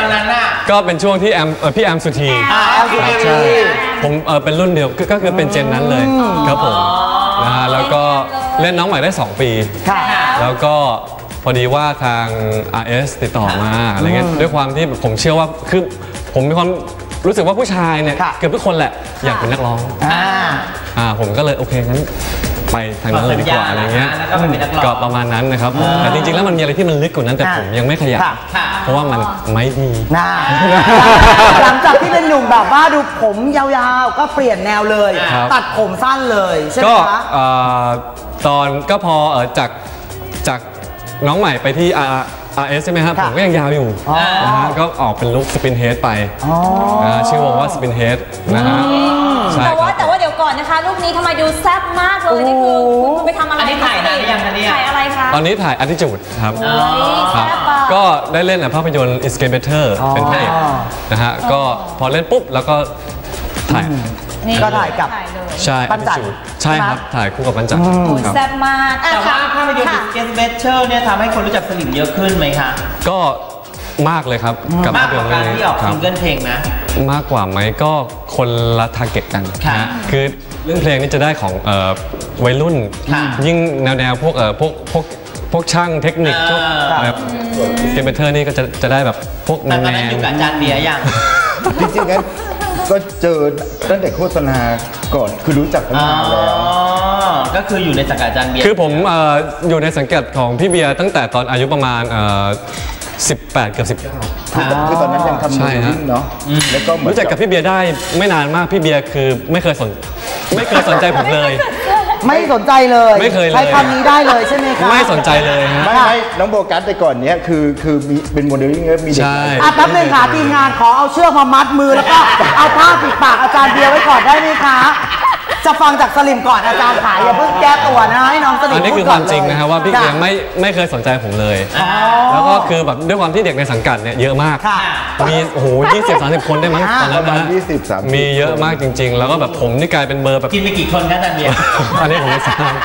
อนนั้นน่ะก็เป็นช่วงที่แอมพี่แอมสุธีแอมสุธีใช่ผมเป็นรุ่นเดียวก็คือเป็นเจนนั้นเลยครับผมนะฮะแล้วก็เล่นน้องใหม่ได้สองปีแล้วก็พอดีว่าทาง อาร์ เอส ติดต่อมาอะไรเงี้ยด้วยความที่ผมเชื่อว่าคือผมมีความรู้สึกว่าผู้ชายเนี่ยเกือบทุกคนแหละอยากเป็นนักร้องอ่าผมก็เลยโอเคงั้นไปทางนั้นเลยดีกว่าอะไรเงี้ยก็ประมาณนั้นนะครับแต่จริงๆแล้วมันมีอะไรที่มันลึกกว่านั้นแต่ผมยังไม่ขยับเพราะว่ามันไม่ดีหลังจากที่เป็นหนุ่มแบบว่าดูผมยาวๆก็เปลี่ยนแนวเลยตัดผมสั้นเลยใช่ไหมคะก็ตอนก็พอจากจากน้องใหม่ไปที่ อาร์ เอส ใช่ไหมครับผมก็ยังยาวอยู่นะฮะก็ออกเป็นลุคสปินเฮดไปชื่อวงว่าสปินเฮดนะฮะแต่ว่าแต่ว่าเดี๋ยวก่อนนะคะลูกนี้ทำไมดูแซ่บมากเลยนี่คือคุณไปทำอะไรถ่ายนานหรือยังคะเนี่ยถ่ายอะไรคะตอนนี้ถ่าย Attitude ครับก็ได้เล่นในภาพยนตร์ It's Game Better เป็นพระเอกนะฮะก็พอเล่นปุ๊บแล้วก็ถ่ายก็ถ่ายกับใช่ปัญจักใช่ครับถ่ายคู่กับปัญจักแซ่บมากแต่ว่าภาพยนตร์ It's Game Better เนี่ยทำให้คนรู้จักสลิมเยอะขึ้นไหมคะก็มากเลยครับกับภาพยนตร์การที่ออกซิงเกิลเพลงนะมากกว่าไหมก็คนละทาร์เก็ตกันนะคือเรื่องเพลงนี้จะได้ของวัยรุ่นยิ่งแนวแนวพวกพวกพวกพวกช่างเทคนิคพวกแบบเกมเบเทอร์นี่ก็จะจะได้แบบพวกแนวแนวอยู่กับอาจารย์เบียร์อย่างจริงๆงั้นก็เจอตั้งแต่โฆษณาก่อนคือรู้จักกันนานแล้วก็คืออยู่ในสังกัดอาจารย์เบียร์คือผมอยู่ในสังกัดของพี่เบียร์ตั้งแต่ตอนอายุประมาณสิบแปดเกือบสิบเก้าคือตอนนั้นยังทำงานเนาะแล้วก็รู้จักกับพี่เบียร์ได้ไม่นานมากพี่เบียร์คือไม่เคยสนไม่เคยสนใจผมเลยไม่สนใจเลยไม่เคยเลยใช้คำนี้ได้เลยใช่ไหมครับไม่สนใจเลยฮะไม่ไม่น้องโบกัสแต่ก่อนเนี้ยคือคือมีเป็นโมเดลลิ่งแล้วมีเด็กอ่ะแป๊บนึงค่ะทีมงานขอเอาเชือกมามัดมือแล้วก็เอาผ้าปิดปากอาจารย์เบียร์ไว้ก่อนได้ไหมคะจะฟังจากสลิมก่อนอาจารย์ขายอย่าเพิ่งแก้ตัวนะให้น้องสลิมอันนี้คือความจริงนะครับว่าพี่เบียร์ไม่ไม่เคยสนใจผมเลยแล้วก็คือแบบด้วยความที่เด็กในสังกัดเนี่ยเยอะมากมีโอ้โหยี่สิบสามสิบคนได้มั้งตอนนั้นนะยี่สิบสามมีเยอะมากจริงๆแล้วก็แบบผมนี่กลายเป็นเบอร์แบบกินไปกี่คนคะอาจารย์เบียร์อันนี้ผมไม่ทราบ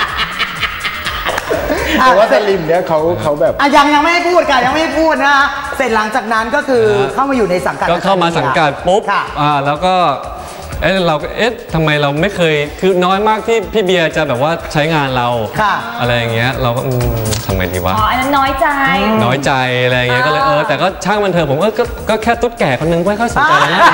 แต่ว่าสลิมเนี่ยเขาเขาแบบยังยังไม่ให้พูดกันยังไม่ให้พูดนะเสร็จหลังจากนั้นก็คือเข้ามาอยู่ในสังกัดก็เข้ามาสังกัดปุ๊บอ่าแล้วก็เอ๊ะเราเอ๊ะทำไมเราไม่เคยคือน้อยมากที่พี่เบียร์จะแบบว่าใช้งานเราอะไรอย่างเงี้ยเราก็ทำไงดีวะอ๋ออันนั้นน้อยใจน้อยใจอะไรอย่างเงี้ยก็เลยเออแต่ก็ช่างมันเถอะผมก็ก็แค่ตุ๊ดแก่คนนึงไม่ค่อยสนใจอะไรนะ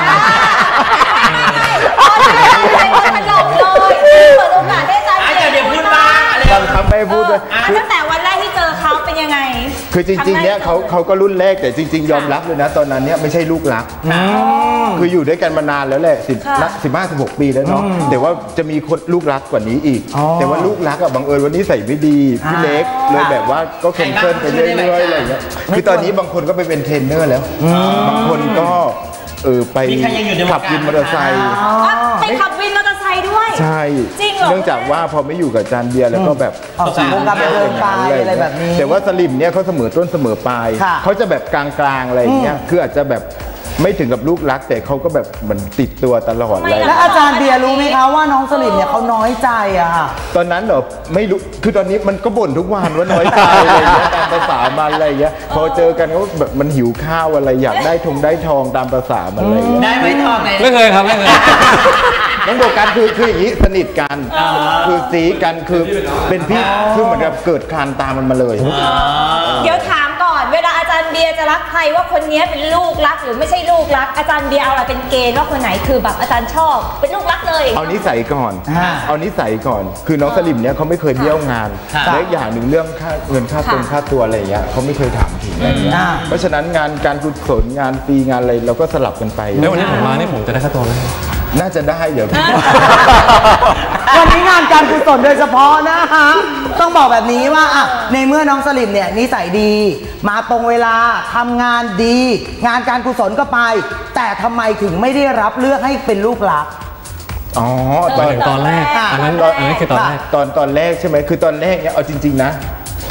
มันหลอกเลยเปิดโอกาสได้ใจเดี๋ยวพูดบ้างทำไม่พูดเลยตั้งแต่วันแรกที่เจอเขาเป็นยังไงคือจริงๆเนี่ยเขาเขาก็รุ่นแรกแต่จริงๆยอมรับเลยนะตอนนั้นเนี่ยไม่ใช่ลูกรักคืออยู่ด้วยกันมานานแล้วแหละสิบสิบห้าสิบหกปีแล้วเนาะแต่ว่าจะมีคนลูกรักกว่านี้อีกแต่ว่าลูกรักอะบังเอิญวันนี้ใส่ไม่ดีพี่เล็กเลยแบบว่าก็แคนเซิลไปเรื่อยๆอะไรอย่างเงี้ยคือตอนนี้บางคนก็ไปเป็นเทรนเนอร์แล้วบางคนก็เออไปขับวินมอเตอร์ไซค์ไปขับวินมอเตอร์ไซค์ด้วยใช่เนื่องจากว่าพอไม่อยู่กับจานเบียร์แล้วก็แบบวงการบันเทิงไปอะไรแบบนี้แต่ว่าสลิมเนี่ยเขาเสมอต้นเสมอปลายเขาจะแบบกลางๆอะไรอย่างเงี้ยคืออาจจะแบบไม่ถึงกับลูกรักแต่เขาก็แบบเหมือนติดตัวตลอดเลยแล้วอาจารย์เบียร์รู้ไหมคะว่าน้องสลิมเนี่ยเขาน้อยใจอะตอนนั้นเหรอไม่รู้คือตอนนี้มันก็บ่นทุกวันว่าน้อยใจอะไรอย่างเงี้ยตามภาษามันอะไรอย่างเงี้ยพอเจอกันก็แบบมันหิวข้าวอะไรอยากได้ทงได้ทองตามภาษามันอะไรได้ไหมทองไม่เคยครับไม่เคยน้องโบกันคือคืออย่างนี้สนิทกันคือซีกันคือเป็นพี่คือเหมือนกับเกิดคลานตามมันมาเลยเดี๋ยวถามก่อนเวลาอาจารย์เบียร์จะรักใครว่าคนนี้เป็นลูกรักหรือไม่ใช่ลูกรักอาจารย์เบียร์เอาอะไรเป็นเกณฑ์ว่าคนไหนคือแบบอาจารย์ชอบเป็นลูกรักเลยเอานิสัยก่อนเอานิสัยก่อนคือน้องสลิมเนี่ยเขาไม่เคยเบี้ยวงานและอย่างหนึ่งเรื่องค่าเงินค่าตัวค่าตัวอะไรอย่างเงี้ยเขาไม่เคยถามถึงอะไรอย่างเงี้ยเพราะฉะนั้นงานการกุศลงานฟรีงานอะไรเราก็สลับกันไปแล้ววันนี้ผมมานี่ผมจะได้ค่าตัวไหมน่าจะได้เดี๋ยววันนี้งานการกุศลโดยเฉพาะนะคะต้องบอกแบบนี้ว่าในเมื่อน้องสลิมเนี่ยนิสัยดีมาตรงเวลาทำงานดีงานการกุศลก็ไปแต่ทำไมถึงไม่ได้รับเลือกให้เป็นลูกรักอ๋อตอนตอนแรกอันนั้นอันนั้นคือตอนแรกตอนตอนแรกใช่ไหมคือตอนแรกเนี่ยเอาจริงๆนะ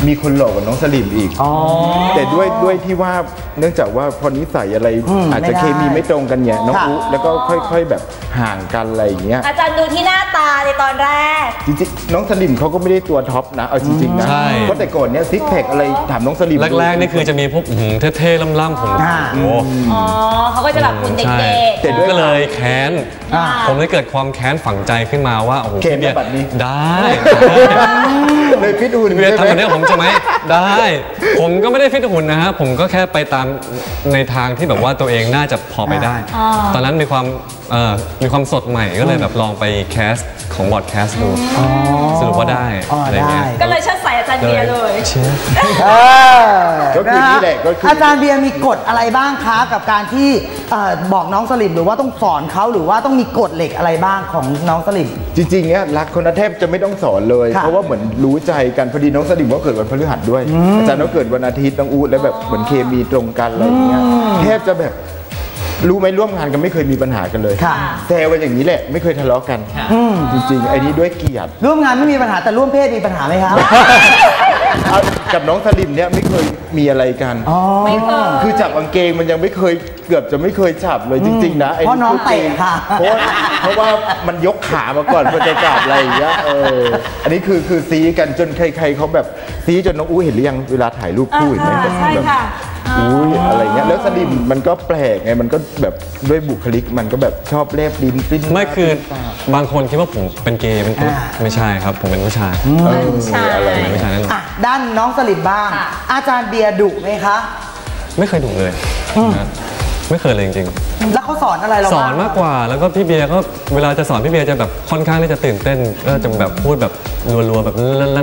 มีคนหลอกกับน้องสลิมอีกแต่ด้วยด้วยที่ว่าเนื่องจากว่าพอนิสัยอะไรอาจจะเคมีไม่ตรงกันเนี่ยน้องอุ๊แล้วก็ค่อยๆแบบห่างกันอะไรอย่างเงี้ยอาจารย์ดูที่หน้าตาในตอนแรกจริงๆน้องสลิมเขาก็ไม่ได้ตัวท็อปนะเอาจริงๆนะเพราะแต่ก่อนเนี้ยซิกแพคอะไรถามน้องสลิมแรกๆนี่คือจะมีพวกเท่ๆล่ำๆผมอ๋อเขาก็จะแบบคุณเด็กๆแต่ก็เลยแค้นผมเลยเกิดความแค้นฝังใจขึ้นมาว่าโอ้โหพี่เบียร์ได้เลยฟิตหุ่นพี่เบียร์ทำแบบนี้ผมจะไหมได้ผมก็ไม่ได้ฟิตหุ่นนะฮะผมก็แค่ไปตามในทางที่แบบว่าตัวเองน่าจะพอไปได้ตอนนั้นมีความมีความสดใหม่ก็เลยแบบลองไปแคสของบอร์ดแคสดูสรุปว่าได้อะไรเงี้ยก็เลยเชิดใส่อาจารย์เบียร์เลยก็คือนี่แหละก็คืออาจารย์เบียร์มีกฎอะไรบ้างคะกับการที่บอกน้องสลิมหรือว่าต้องสอนเขาหรือว่าต้องมีกฎเหล็กอะไรบ้างของน้องสลิมจริงๆเนี้ยรักคนแทบจะไม่ต้องสอนเลยเพราะว่าเหมือนรู้ใจกันพอดีน้องสลิมก็เกิดวันพฤหัสด้วยอาจารย์ก็เกิดวันอาทิตย์น้องอู๊ดแล้วแบบเหมือนเคมีตรงกันอะไรอย่างเงี้ยแทบจะแบบรู้ไหมร่วมงานกันไม่เคยมีปัญหากันเลยแซวกันอย่างนี้แหละไม่เคยทะเลาะกันจริงๆไอ้นี้ด้วยเกียรติร่วมงานไม่มีปัญหาแต่ร่วมเพศมีปัญหาไหมครับกับน้องสลิมเนี่ยไม่เคยมีอะไรกันคือจับกางเกงมันยังไม่เคยเกือบจะไม่เคยจับเลยจริงๆนะเพราะน้องเตะค่ะเพราะเพราะว่ามันยกขามาก่อนพอจะจับอะไรอย่างเงี้ยเอออันนี้คือคือซีกันจนใครๆเขาแบบซีจนน้องอู้เห็นหรือยังเวลาถ่ายรูปคู่เห็นไหมแบบอุ้ยอะไรเงี้ยแล้วสลิมมันก็แปลกไงมันก็แบบด้วยบุคลิกมันก็แบบชอบแลบลิ้นปิ้นไม่คือบางคนคิดว่าผมเป็นเกย์เป็นตุ๊ดไม่ใช่ครับผมเป็นผู้ชายอะไรไม่ใช่นั่นด้านน้องสลิมบ้างอาจารย์เบียร์ดุไหมคะไม่เคยดุเลยไม่เคยเลยจริงๆแล้วเขาสอนอะไรเราสอนมากกว่าแล้วก็พี่เบียร์ก็เวลาจะสอนพี่เบียร์จะแบบค่อนข้างที่จะตื่นเต้นก็จะแบบพูดแบบรัวๆแบบ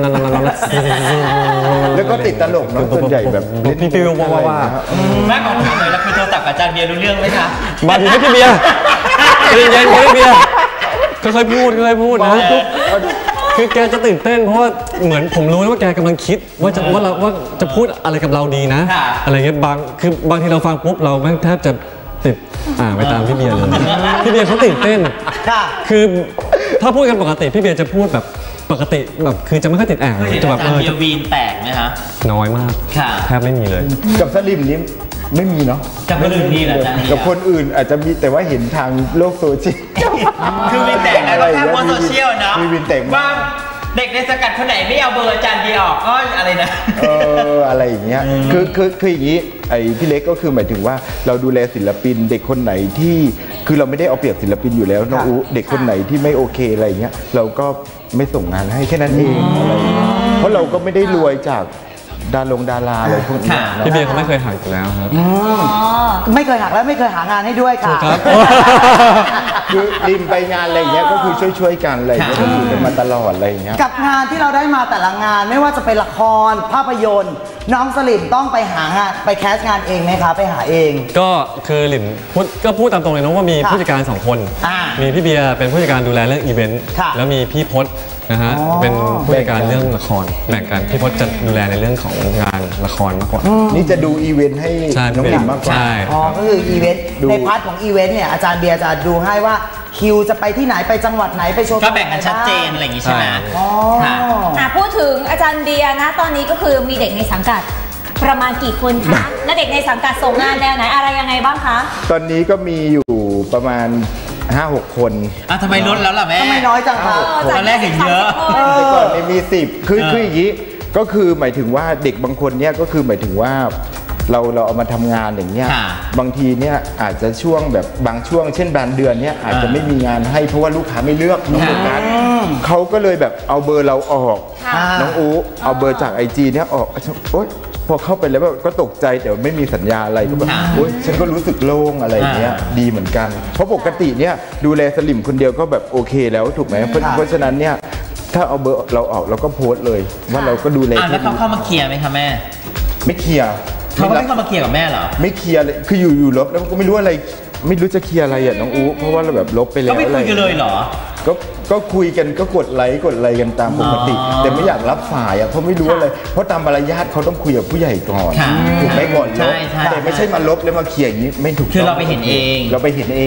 แล้วก็ติดตลกเนาะส่วนใหญ่แบบพี่พี่ว่าว่าแม่ของผมเลยแล้วคือโทรศัพท์อาจารย์เบียร์รู้เรื่องไหมคะมาถึงพี่เบียร์เย็นๆพี่เบียร์ค่อยๆพูดค่อยๆพูดนะคือแกจะตื่นเต้นเพราะว่าเหมือนผมรู้ว่าแกกำลังคิดว่าจะว่าเราว่าจะพูดอะไรกับเราดีนะอะไรเงี้ยบางคือบางทีเราฟังปุ๊บเราแม่งแทบจะติดอ่าไปตามพี่เบียร์เลยพี่เบียร์เขาตื่นเต้นคือถ้าพูดกันปกติพี่เบียร์จะพูดแบบปกติแบบคือจะไม่ค่อยติดอ่างจะแบบเออจะวีนแตกไหมคะน้อยมากแทบไม่มีเลยกับสลิมนี้ไม่มีเนาะกับคนอื่นมีแหละกับคนอื่นอาจจะมีแต่ว่าเห็นทางโลกโซเชียลคือวีนแตกอะไรทางบนโซเชียลเนาะมีวีนแตกว่าเด็กในสกัดคนไหนไม่เอาเบอร์อาจารย์เบียร์ออกก็อะไรนะเอออะไรอย่างเงี้ยคือคือคืออย่างนี้ไอ้พี่เล็กก็คือหมายถึงว่าเราดูแลศิลปินเด็กคนไหนที่คือเราไม่ได้เอาเปรียบศิลปินอยู่แล้วน้องอูเด็กคนไหนที่ไม่โอเคอะไรเงี้ยเราก็ไม่ส่งงานให้แค่นั้นเองอะไรเพราะเราก็ไม่ได้รวยจากดารงดาราอะไรพวกนี้พี่เบียร์เขาไม่เคยหักอยู่แล้วครับไม่เคยหักแล้วไม่เคยหางานให้ด้วยค่ะคือริมไปงานอะไรเงี้ยก็คือช่วยๆกันอะไรก็อยู่กันมาตลอดอะไรเงี้ยกับงานที่เราได้มาแต่ละงานไม่ว่าจะเป็นละครภาพยนตร์น้องสลิมต้องไปหางานไปแคสงานเองไหมคะไปหาเองก็คือหลิมพูดก็พูดตามตรงเลยนะว่ามีผู้จัดการสองคนมีพี่เบียร์เป็นผู้จัดการดูแลเรื่องอีเวนต์แล้วมีพี่พศนะฮะเป็นผู้จัดการเรื่องละครแบ่งกันพี่พศจะดูแลในเรื่องของงานละครมากกว่านี่จะดูอีเวนต์ให้น้องหลิมมากกว่าอ๋อก็คืออีเวนต์ในพาร์ทของอีเวนต์เนี่ยอาจารย์เบียร์จะดูให้ว่าคิวจะไปที่ไหนไปจังหวัดไหนไปโชว์ก็แบ่งกันชัดเจนอะไรอย่างงี้ใช่ไหมอ๋อพูดถึงอาจารย์เบียร์นะตอนนี้ก็คือมีเด็กในสังกัดประมาณกี่คนคะและเด็กในสังกัดส่งงานแนวไหนอะไรยังไงบ้างคะตอนนี้ก็มีอยู่ประมาณห้าหกคนอ่ะทำไมลดแล้วล่ะแม่ทำไมน้อยจังคะตอนแรกเห็นเยอะแต่ก่อนมีสิบคือคืออย่างนี้ก็คือหมายถึงว่าเด็กบางคนเนี่ยก็คือหมายถึงว่าเราเราเอามาทำงานอย่างเงี้ยบางทีเนี่ยอาจจะช่วงแบบบางช่วงเช่นบางเดือนเนี่ยอาจจะไม่มีงานให้เพราะว่าลูกค้าไม่เลือกน้องโฟกัสเขาก็เลยแบบเอาเบอร์เราออกน้องอู๋เอาเบอร์จากไอจีเนี่ยออกโอ๊ยพอเข้าไปแล้วก็ตกใจแต่ไม่มีสัญญาอะไรก็แบบโอ๊ยฉันก็รู้สึกโล่งอะไรเงี้ยดีเหมือนกันเพราะปกติเนี่ยดูแลสลิมคนเดียวก็แบบโอเคแล้วถูกไหมเพราะฉะนั้นเนี่ยถ้าเอาเบอร์เราออกเราก็โพสต์เลยว่าเราก็ดูแลแล้วเขาเข้ามาเคลียร์ไหมคะแม่ไม่เคลียร์เขาไม่เข้ามาเคลียร์กับแม่เหรอไม่เคลียร์เลยคืออยู่อยู่ลบแล้วก็ไม่รู้อะไรไม่รู้จะเคลียร์อะไรอ่ะน้องอู๋เพราะว่าเราแบบลบไปแล้วก็ไม่คุยกันเลยเหรอก็ก็คุยกันก็กดไลค์กดอะไรกันตามปกติแต่ไม่อยากรับสายอ่ะเพราะไม่รู้อะไรเพราะตามมารยาทเขาต้องคุยกับผู้ใหญ่ก่อนถูกไหมก่อนลบแต่ไม่ใช่มาลบแล้วมาเคลียร์อย่างนี้ไม่ถูกคือเราไปเห็นเองเราไปเห็นเอง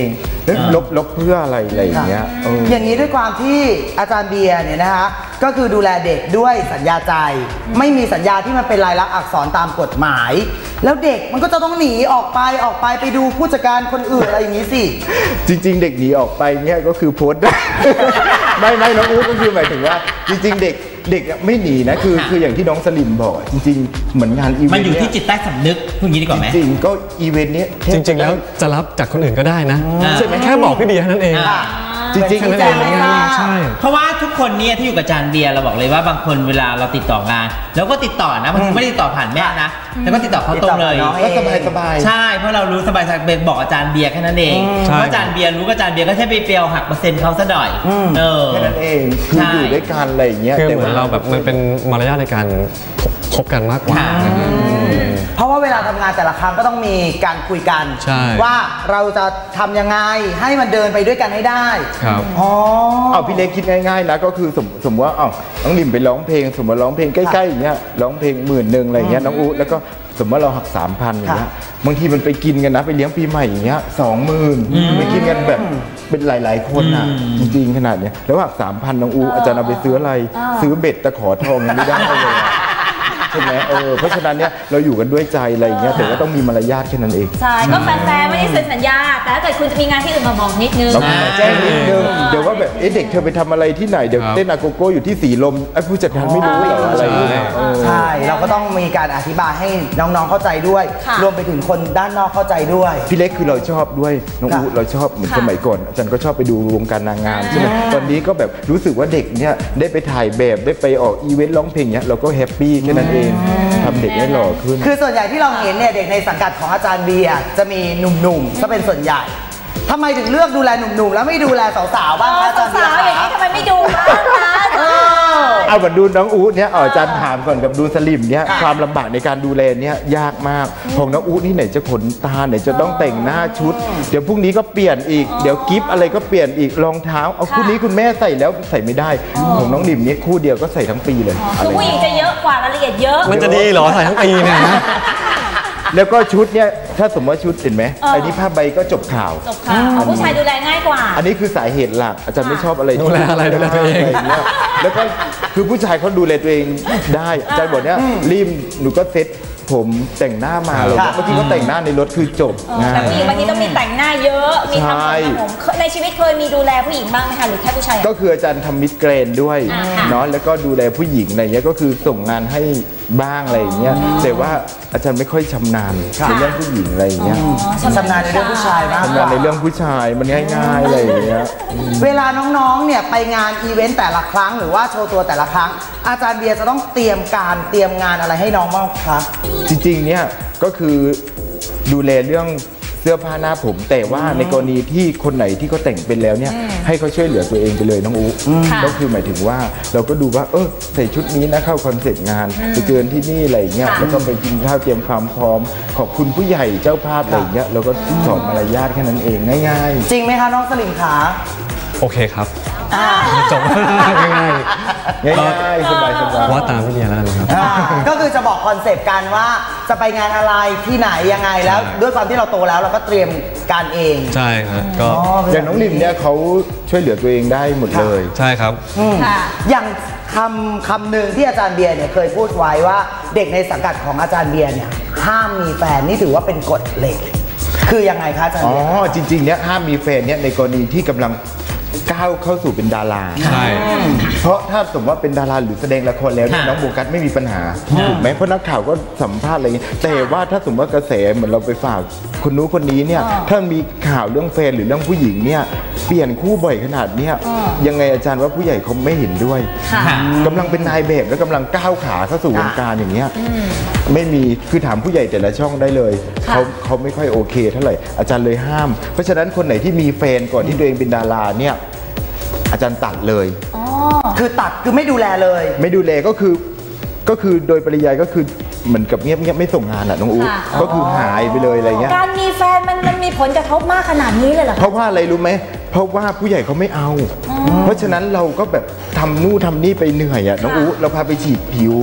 ลบลบเพื่ออะไรอะไรอย่างเงี้ยอย่างนี้ด้วยความที่อาจารย์เบียร์เนี่ยนะคะก็คือดูแลเด็กด้วยสัญญาใจไม่มีสัญญาที่มันเป็นลายลักษณ์อักษรตามกฎหมายแล้วเด็กมันก็จะต้องหนีออกไปออกไปไปดูผู้จัดการคนอื่นอะไรอย่างนี้สิจริงๆเด็กหนีออกไปเนี่ยก็คือโพสต์ได้ ไม่ไม่น้องอู๋ก็คือหมายถึงว่าจริงๆเด็กเด็กไม่หนีนะคือคืออย่างที่น้องสลิมบอกจริงๆเหมือนงานอีเวนต์มันอยู่ที่จิตใต้สำนึกพูดงี้ดีกว่าไหมจริงก็อีเวนต์นี้จริงๆแล้วจะรับจากคนอื่นก็ได้นะใช่ไหมแค่บอกพี่เบียร์นั่นเองจริงๆใช่เพราะว่าทุกคนเนี่ยที่อยู่กับอาจารย์เบียร์เราบอกเลยว่าบางคนเวลาเราติดต่องานแล้วก็ติดต่อนะบางทีไม่ได้ติดต่อผ่านแม่นะแล้วก็ติดต่อเขาตรงเลยก็สบายสบายใช่เพราะเรารู้สบายสบายบอกอาจารย์เบียร์แค่นั้นเองเพราะอาจารย์เบียร์รู้อาจารย์เบียร์ก็แค่ไปเปรียวหักเปอร์เซ็นต์เขาซะหน่อยเออแค่นั้นเองคืออยู่ด้วยกันอะไรอย่างเงี้ยแต่เหมือนเราแบบมันเป็นมารยาทในการคบกันมากกว่าเพราะว่าเวลาทำงานแต่ละครั้งก็ต้องมีการคุยกันว่าเราจะทำยังไงให้มันเดินไปด้วยกันให้ได้ครับอ๋อเอาพี่เล็กคิดง่ายๆนะก็คือสมสมมติว่าอ๋อน้องดิมไปร้องเพลงสมมติร้องเพลงใกล้ๆอย่างเงี้ยร้องเพลงหมื่นหนึ่งอะไรเงี้ยน้องอู๋แล้วก็สมมติเราหักสามพันอย่างเงี้ยบางทีมันไปกินกันนะไปเลี้ยงปีใหม่อย่างเงี้ยสองหมื่นไปกินกันแบบเป็นหลายๆคนอ่ะจริงๆขนาดเนี้ยแล้วหักสามพันน้องอู๋อาจารย์เอาไปซื้ออะไรซื้อเบ็ดตะขอทองยังไม่ได้เลยใช่ไหมเออเพราะฉะนั้นเนี่ยเราอยู่กันด้วยใจอะไรอย่างเงี้ยแต่ว่าต้องมีมารยาทแค่นั้นเองใช่ก็แฟร์ๆไม่ได้เซ็นสัญญาแต่ถ้าเกิดคุณจะมีงานที่อื่นมาบอกนิดนึงแจ้งนิดนึงเดี๋ยวว่าแบบเอ๊ะเด็กเธอไปทำอะไรที่ไหนเดี๋ยวเต้นอาโกโก้อยู่ที่สีลมไอ้ผู้จัดการไม่รู้หรออะไรใช่เราก็ต้องมีการอธิบายให้น้องๆเข้าใจด้วยรวมไปถึงคนด้านนอกเข้าใจด้วยพี่เล็กคือเราชอบด้วยน้องอู๋เราชอบเหมือนสมัยก่อนอาจารย์ก็ชอบไปดูวงการนางงามใช่ไหมตอนนี้ก็แบบรู้สึกว่าเด็กเนี่ยได้ไปถ่ายแบบได้ไปออกอีเวนต์ร้องเพลงเนี่ยเราก็แฮปปี้แค่นั้นเองทำเด็กให้หล่อขึ้นคือส่วนใหญ่ที่เราเห็นเนี่ยเด็กในสังกัดของอาจารย์เบียร์จะมีหนุ่มๆซะเป็นส่วนใหญ่ทำไมถึงเลือกดูแลหนุ่มๆแล้วไม่ดูแลสาวๆบ้างคะอาจารย์เบียร์สาวๆอย่างนี้ทำไมไม่ดูบ้างคะเอาแบบดูน้องอู๋เนี่ยอาจารย์ถามก่อนกับดูสลิมเนี่ยความลำบากในการดูแลเนี่ยยากมากของน้องอู๋นี่ไหนจะขนตาไหนจะต้องแต่งหน้าชุดเดี๋ยวพรุ่งนี้ก็เปลี่ยนอีกเดี๋ยวกิฟต์อะไรก็เปลี่ยนอีกรองเท้าเอาคู่นี้คุณแม่ใส่แล้วใส่ไม่ได้ของน้องดิมเนี่ยคู่เดียวก็ใส่ทั้งปีเลยคือผู้หญิงจะเยอะกว่ารายละเอียดเยอะมันจะดีเหรอใส่ทั้งปีเนี่ยนะแล้วก็ชุดเนี่ยถ้าสมมติว่าชุดเห็นไหมไอ้นี่ผ้าใบก็จบข่าวจบข่าวผู้ชายดูแลง่ายกว่าอันนี้คือสาเหตุหลักอาจารย์ไม่ชอบอะไรดูแลอะไรดูแลตัวเองแล้วก็คือผู้ชายเขาดูแลตัวเองได้อาจารย์บอกเนี่ยรีบหนูก็เซ็ตผมแต่งหน้ามาเลยเมื่อกี้ก็แต่งหน้าในรถคือจบแต่ผู้หญิงบางทีต้องมีแต่งหน้าเยอะมีทำผมในชีวิตเคยมีดูแลผู้หญิงบ้างไหมคะหรือแค่ผู้ชายก็คืออาจารย์ทำมิดเกรนด้วยเนาะแล้วก็ดูแลผู้หญิงอะไรเงี้ยก็คือส่งงานให้บ้างอะไรอย่างเงี้ยแต่ว่าอาจารย์ไม่ค่อยชำนาญในเรื่องผู้หญิงอะไรอย่างเงี้ยชำนาญในเรื่องผู้ชายมากชำนาญในเรื่องผู้ชายมันง่ายๆอะไรอย่างเงี้ยเวลาน้องๆเนี่ยไปงานอีเวนต์แต่ละครั้งหรือว่าโชว์ตัวแต่ละครั้งอาจารย์เบียร์จะต้องเตรียมการเตรียมงานอะไรให้น้องบ้างคะจริงๆเนี่ยก็คือดูแลเรื่องเสื้อผ้าหน้าผมแต่ว่าในกรณีที่คนไหนที่เขาแต่งเป็นแล้วเนี่ยให้เขาช่วยเหลือตัวเองไปเลยน้องอู๋ก็คือหมายถึงว่าเราก็ดูว่าเออใส่ชุดนี้นะเข้าคอนเซ็ปต์งานไปเจอที่นี่อะไรเงี้ยแล้วก็ไปกินข้าวเตรียมความพร้อมขอบคุณผู้ใหญ่เจ้าภาพอะไรเงี้ยเราก็สอนมารยาทแค่นั้นเองง่ายๆจริงไหมคะน้องสลิมขาโอเคครับจบง่ายๆง่ายๆสบายๆว่าตามพี่เบียร์แล้วนะครับก็คือจะบอกคอนเซปต์กันว่าจะไปงานอะไรที่ไหนยังไงแล้วด้วยความที่เราโตแล้วเราก็เตรียมการเองใช่ครับก็อย่างน้องลิมเนี่ยเขาช่วยเหลือตัวเองได้หมดเลยใช่ครับอย่างคำคำหนึ่งที่อาจารย์เบียร์เนี่ยเคยพูดไว้ว่าเด็กในสังกัดของอาจารย์เบียร์เนี่ยห้ามมีแฟนนี่ถือว่าเป็นกฎเหล็กคือยังไงคะอาจารย์เบียร์อ๋อจริงๆเนี่ยห้ามมีแฟนเนี่ยในกรณีที่กำลังก้าวเข้าสู่เป็นดาราใช่เพราะถ้าสมมติว่าเป็นดาราหรือแสดงละครแล้วน้องโบกัสไม่มีปัญหาถูกไหมเพราะนักข่าวก็สัมภาษณ์อะไรอย่างนี้แต่ว่าถ้าสมมติว่ากระแสเหมือนเราไปฝากคนนู้นคนนี้เนี่ยถ้ามีข่าวเรื่องแฟนหรือเรื่องผู้หญิงเนี่ยเปลี่ยนคู่บ่อยขนาดเนี้ยยังไงอาจารย์ว่าผู้ใหญ่เขาไม่เห็นด้วยกำลังเป็นนายแบบและกำลังก้าวขาเข้าสู่วงการอย่างเงี้ยไม่มีคือถามผู้ใหญ่แต่ละช่องได้เลยเขาเขาไม่ค่อยโอเคเท่าไหร่อาจารย์เลยห้ามเพราะฉะนั้นคนไหนที่มีแฟนก่อนที่ตัวเองเป็นดาราเนี่ยอาจารย์ตัดเลยอ๋อคือตัดคือไม่ดูแลเลยไม่ดูแลก็คือก็คือโดยปริยายก็คือเหมือนกับเงียบเงียบไม่ส่งงานอ่ะน้องอู๋ก็คือหายไปเลยอะไรเงี้ยการมีแฟนมันมันมีผลกระทบมากขนาดนี้เลยเหรอเพราะว่าอะไรรู้ไหมเพราะว่าผู้ใหญ่เขาไม่เอาเพราะฉะนั้นเราก็แบบทำนู่นทำนี่ไปเหนื่อยอ่ะน้องอู๋เราพาไปฉีดผิว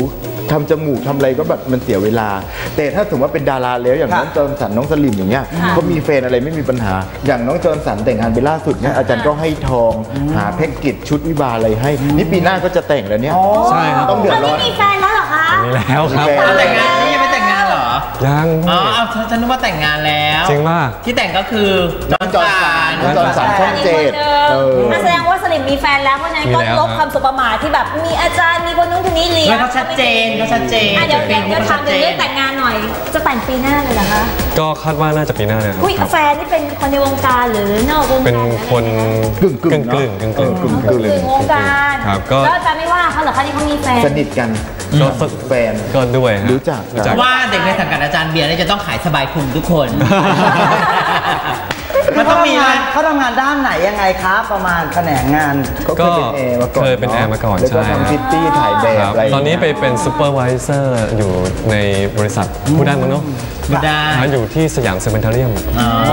ทำจมูกทำอะไรก็แบบมันเสียเวลาแต่ถ้าสมมติว่าเป็นดาราแล้วอย่างน้องจอร์นสันน้องสลิมอย่างเงี้ยเขามีแฟนอะไรไม่มีปัญหาอย่างน้องจอร์นสันแต่งงานไปล่าสุดเนี่ยอาจารย์ก็ให้ทองหาแพ็กเกจชุดวิวาอะไรให้นี่ปีหน้าก็จะแต่งแล้วเนี่ยใช่ครับต้องเดือดร้อนมีแฟนแล้วเหรอคะมีแล้วครับแต่งงานนี่ยังไม่แต่งงานเหรอยังอ๋อเอาฉันนึกว่าแต่งงานแล้วจริงป่ะที่แต่งก็คือน้องจอร์นสันน้องจอร์นสันช่องเจ็ดเออแสดงว่าสลิมมีแฟนแล้วเพราะฉะนั้นก็ลบคำสุประมาทที่แบบมีอาจารย์มีคนนู้นคนนี้เลี้ยงเขาชัดเจนเขาชัดเจนเดี๋ยวเดี๋ยวถามเรื่องแต่งงานหน่อยจะแต่งปีหน้าเลยเหรอคะก็คาดว่าน่าจะปีหน้าเนี่ยคุยแฟนนี่เป็นคนในวงการหรือนอกวงการเป็นคนกึ่งกึ่งกึ่งกึ่งกึ่งกึ่งกึ่งกึ่งวงการครับก็แล้วจะไม่ว่าเขาเหรอคะที่เขามีแฟนสนิทกันก็แฟนก็ด้วยรู้จักว่าเด็กในสังกัดอาจารย์เบียร์นี่จะต้องขายสบายพุงทุกคนมันต้องมีเขาทำงานด้านไหนยังไงครับประมาณแขนงงานเขาเคยเป็นแอร์มาก่อนเคยเป็นแอร์มาก่อนใช่แล้วก็ทำพิตตี้ถ่ายแบบอะไรตอนนี้ไปเป็นซูเปอร์วิเซอร์อยู่ในบริษัทผู้ได้มั้งเนาะผู้ได้อยู่ที่สยามเซเมนทาเรียม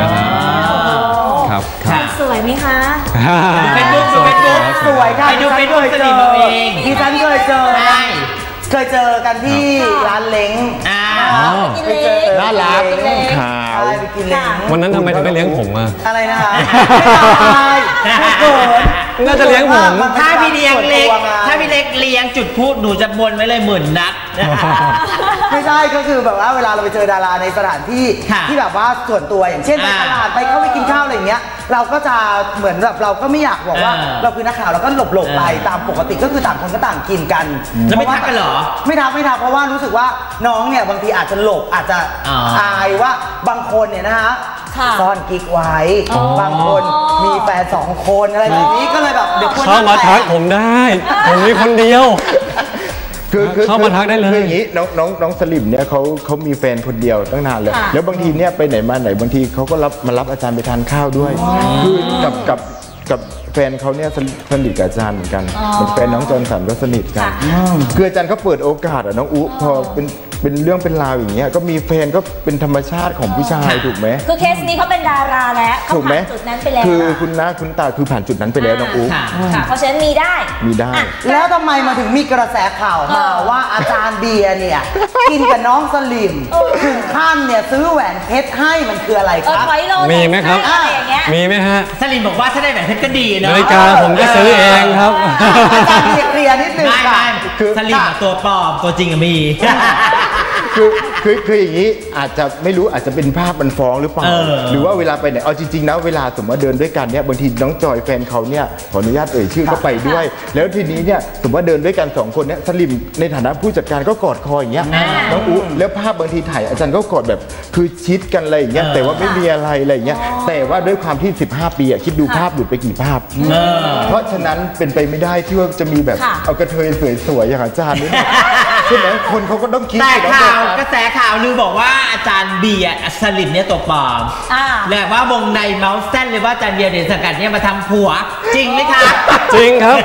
นะครับสวยไหมคะเป็นบุ๊กเป็นบุ๊กสวยค่ะดูเป็นบุ๊กสลิมเองที่ฉันเคยเจอเคยเจอกันที่ร้านเล้งน่ารักขาววันนั้นทำไมถึงไม่เลี้ยงผมอะอะไรนะคะไม่เกินน่าจะเลี้ยงผมถ้าพี่เลี้ยงเล็กถ้าพี่เล็กเลี้ยงจุดพูดหนูจะบนไว้เลยหมื่นนัดไม่ใช่ก็คือแบบว่าเวลาเราไปเจอดาราในสถานที่ที่แบบว่าส่วนตัวอย่างเช่นไปตลาดไปเข้าไปกินข้าวอะไรอย่างเงี้ยเราก็จะเหมือนแบบเราก็ไม่อยากบอกว่าเราคือนักข่าวเราก็หลบหลบไปตามปกติก็คือต่างคนก็ต่างกินกันแล้วไม่ทักกันเหรอไม่ทักไม่ทักเพราะว่ารู้สึกว่าน้องเนี่ยบางทีอาจจะหลบอาจจะอายว่าบางคนเนี่ยนะฮะซ่อนกิ๊กไว้บางคนมีแฟนสองคนอะไรแบบนี้ก็เลยแบบเดี๋ยวเข้ามาทักผมได้ผมมีคนเดียวคือเข้ามาทักได้เลยอย่างนี้น้องน้องน้องสลิมเนี่ยเขาเขามีแฟนคนเดียวตั้งนานเลยแล้วบางทีเนี่ยไปไหนมาไหนบางทีเขาก็รับมารับอาจารย์ไปทานข้าวด้วยคือกับกับกับแฟนเขาเนี่ยสนิทกับอาจารย์เหมือนกันเป็นแฟนน้องจอร์นสันก็สนิทกันคืออาจารย์ก็เปิดโอกาสอ่ะน้องอุ๊พอเป็นเป็นเรื่องเป็นราวอย่างเงี้ยก็มีแฟนก็เป็นธรรมชาติของผู้ชายถูกไหมคือเคสนี้เขาเป็นดาราแล้วเขาผ่านจุดนั้นไปแล้วคือคุณน้าคุณตาคือผ่านจุดนั้นไปแล้วน้องอุ๊เพราะฉะนั้นมีได้มีได้แล้วทำไมมาถึงมีกระแสข่าวมาว่าอาจารย์เบียร์เนี่ยกินกับน้องสลิมถึงขั้นเนี่ยซื้อแหวนเพชรให้มันคืออะไรครับมีไหมครับมีไหมฮะสลิมบอกว่าถ้าได้แหวนเพชรก็ดีนะนาฬิกาผมก็ซื้อเองครับอาจารย์เคลียร์นิดนึงค่ะคือสลิมตัวปลอมตัวจริงมีคือคือคืออย่างนี้อาจจะไม่รู้อาจจะเป็นภาพมันฟ้องหรือเปล่าหรือว่าเวลาไปไหนเอาจริงๆนะเวลาสมมติว่าเดินด้วยกันเนี่ยบางทีน้องจอยแฟนเขาเนี่ยขออนุญาตเอ่ยชื่อก็ไปด้วยแล้วทีนี้เนี่ยสมมติว่าเดินด้วยกันสองคนเนี่ยสลิมในฐานะผู้จัดการก็กอดคออย่างเงี้ยน้องอุ๊แล้วภาพบางทีถ่ายอาจารย์ก็กอดแบบคือชิดกันอะไรอย่างเงี้ยแต่ว่าไม่มีอะไรอะไรอย่างเงี้ยแต่ว่าด้วยความที่สิบห้าปีอะคิดดูภาพหลุดไปกี่ภาพเพราะฉะนั้นเป็นไปไม่ได้ที่ว่าจะมีแบบเอากระเทยสวยๆอย่างอาจารย์นี่ใช่ไหมคนเขาก็ต้องคิดแต่ข่าวกระแสข่าวลือบอกว่าอาจารย์เบียร์สลิมเนี่ยตัวปลอมและว่าวงในเมาส์แซนเลยว่าอาจารย์เบียร์เด่นสังกัดเนี่ยมาทำผัวจริงไหมคะจริงครับ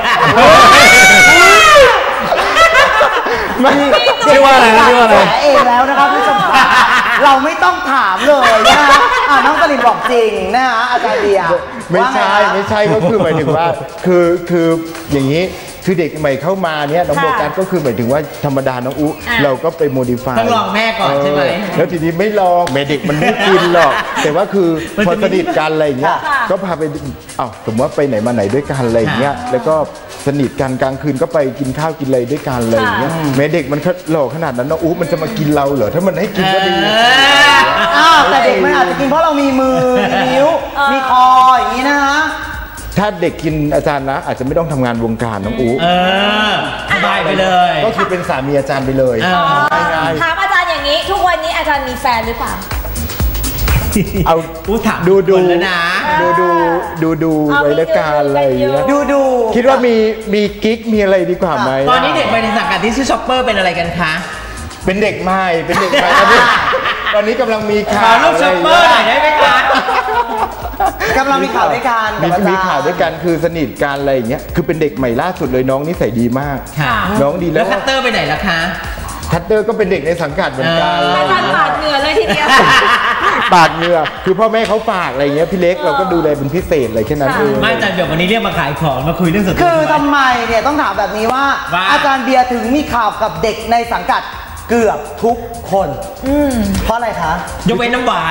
ชื่อว่าอะไรชื่อว่าอะไรเองแล้วนะครับผู้ชมเราไม่ต้องถามเลยนะฮะน้องสลิมบอกจริงนะฮะอาจารย์เบียร์ไม่ใช่ไม่ใช่ก็คือหมายถึงว่าคือคืออย่างนี้คือเด็กใหม่เข้ามาเนี่ยน้องโบกัสก็คือหมายถึงว่าธรรมดาน้องอุ๊เราก็ไปโมดิฟายต้องลองแม่ก่อนใช่ไหมแล้วทีนี้ไม่ลองแม่เด็กมันไม่กินหรอกแต่ว่าคือพอสนิทกันอะไรอย่างเงี้ยก็พาไปอ้าวสมมติว่าไปไหนมาไหนด้วยกันอะไรอย่างเงี้ยแล้วก็สนิทกันกลางคืนก็ไปกินข้าวกินอะไรด้วยกันอะไรอย่างเงี้ยแม่เด็กมันหล่อขนาดนั้นน้องอุ๊มันจะมากินเราเหรอถ้ามันให้กินก็ดีอ้าวแต่เด็กมันอาจจะกินเพราะเรามีมือมีนิ้วมีคออย่างนี้นะฮะถ้าเด็กกินอาจารย์นะอาจจะไม่ต้องทำงานวงการน้องอุ๊สบายไปเลยก็คือเป็นสามีอาจารย์ไปเลยถามอาจารย์อย่างนี้ทุกวันนี้อาจารย์มีแฟนหรือเปล่าเอาถามดูดูแล้วนะดูดูดูดูไว้แล้วกันอะไรอย่างเงี้ยดูดูคิดว่ามีมีกิ๊กมีอะไรดีกว่าไหมตอนนี้เด็กในสังกัดที่ชื่อช็อปเปอร์เป็นอะไรกันคะเป็นเด็กใหม่เป็นเด็กใหม่ตอนนี้กำลังมีข่าวลูกช็อปเปอร์หน่อยได้ไหมคะกำลังมีข่าวด้วยกันมีมีข่าวด้วยกันคือสนิทกันอะไรอย่างเงี้ยคือเป็นเด็กใหม่ล่าสุดเลยน้องนิสัยดีมากน้องดีแล้วทัตเตอร์ไปไหนล่ะคะทัตเตอร์ก็เป็นเด็กในสังกัดเหมือนกันอาจารย์ปาดเหงื่อเลยทีเดียวปากเหงื่อคือพ่อแม่เขาฝากอะไรเงี้ยพี่เล็กเราก็ดูแลเป็นพิเศษอะไรแค่นั้นเองไม่อาจารย์เดี๋ยววันนี้เรียกมาขายของมาคุยเรื่องส่วนตัวคือทำไมเนี่ยต้องถามแบบนี้ว่า อาจารย์เบียร์ถึงมีข่าวกับเด็กในสังกัดเกือบทุกคนเพราะอะไรคะยกเว้นน้ำหวาน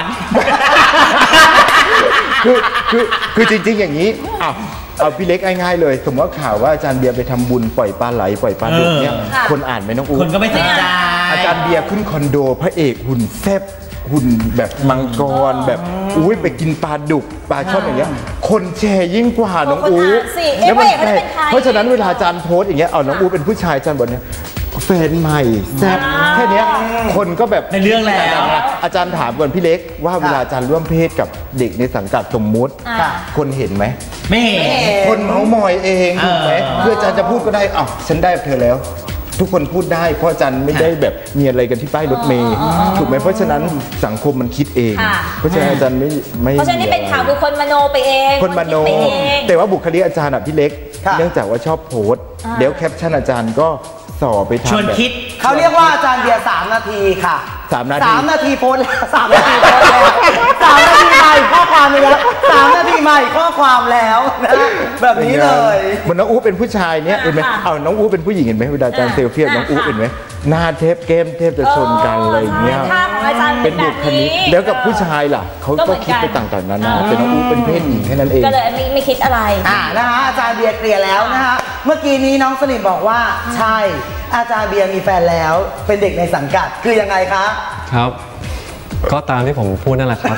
คือคือคือจริงๆอย่างนี้อ้าวเอาพี่เล็กง่ายๆเลยสมมติว่าข่าวว่าอาจารย์เบียร์ไปทำบุญปล่อยปลาไหลปล่อยปลาดุกเนี่ยคนอ่านไหมน้องอู๋คนก็ไม่สนใจอาจารย์เบียร์ขึ้นคอนโดพระเอกหุ่นแซ่บหุ่นแบบมังกรแบบอุ้ยไปกินปลาดุกปลาช่อนอย่างเงี้ยคนแชร์ยิ่งกว่าน้องอู๋แล้วมันเพราะฉะนั้นเวลาอาจารย์โพสอย่างเงี้ยเอาน้องอู๋เป็นผู้ชายอาจารย์บอกเนี่ยแฟนใหม่แซ่บแค่นี้คนก็แบบในเรื่องแล้วอาจารย์ถามก่อนพี่เล็กว่าเวลาอาจารย์ร่วมเพศกับเด็กในสังกัดสมมุติคนเห็นไหมไม่เห็นคนเมามอยเองถูกไหมเพื่ออาจารย์จะพูดก็ได้อ้าวฉันได้เธอแล้วทุกคนพูดได้เพราะอาจารย์ไม่ได้แบบมีอะไรกันที่ป้ายรถเมล์ถูกไหมเพราะฉะนั้นสังคมมันคิดเองเพราะฉะนั้นอาจารย์ไม่ไม่เพราะฉะนั้นนี่เป็นข่าวคือคนมโนไปเองคนมโนแต่ว่าบุคลิกอาจารย์อ่ะพี่เล็กเนื่องจากว่าชอบโพสต์เดี๋ยวแคปชั่นอาจารย์ก็ต่อไปทำชวนคิดเขาเรียกว่าอาจารย์เบียร์สามนาทีค่ะสามนาทีสามนาทีโพสสามนาทีโพสแล้วสามนาทีใหม่ข้อความเลยนะสามนาทีใหม่ข้อความแล้วนะแบบนี้เลยเหมือนน้องอู๋เป็นผู้ชายเนี่ยเห็นไหมเอาน้องอู๋เป็นผู้หญิงเห็นไหมเวลาอาจารย์เซลฟี่น้องอู๋เห็นไหมหน้าเทปเกมเทปจะชนกันอะไรอย่างเงี้ยเป็นบุคลิกแล้วกับผู้ชายล่ะเขาก็คิดไปต่างๆนานาแต่น้องอู๋เป็นเพศหญิงแค่นั้นเองก็เลยไม่คิดอะไรอ่านะคะอาจารย์เบียร์เคลียร์แล้วนะคะเมื่อกี้นี้น้องสลิมบอกว่าใช่อาจารย์เบียร์มีแฟนแล้วเป็นเด็กในสังกัดคือยังไงคะครับก็ตามที่ผมพูดนั่นแหละครับ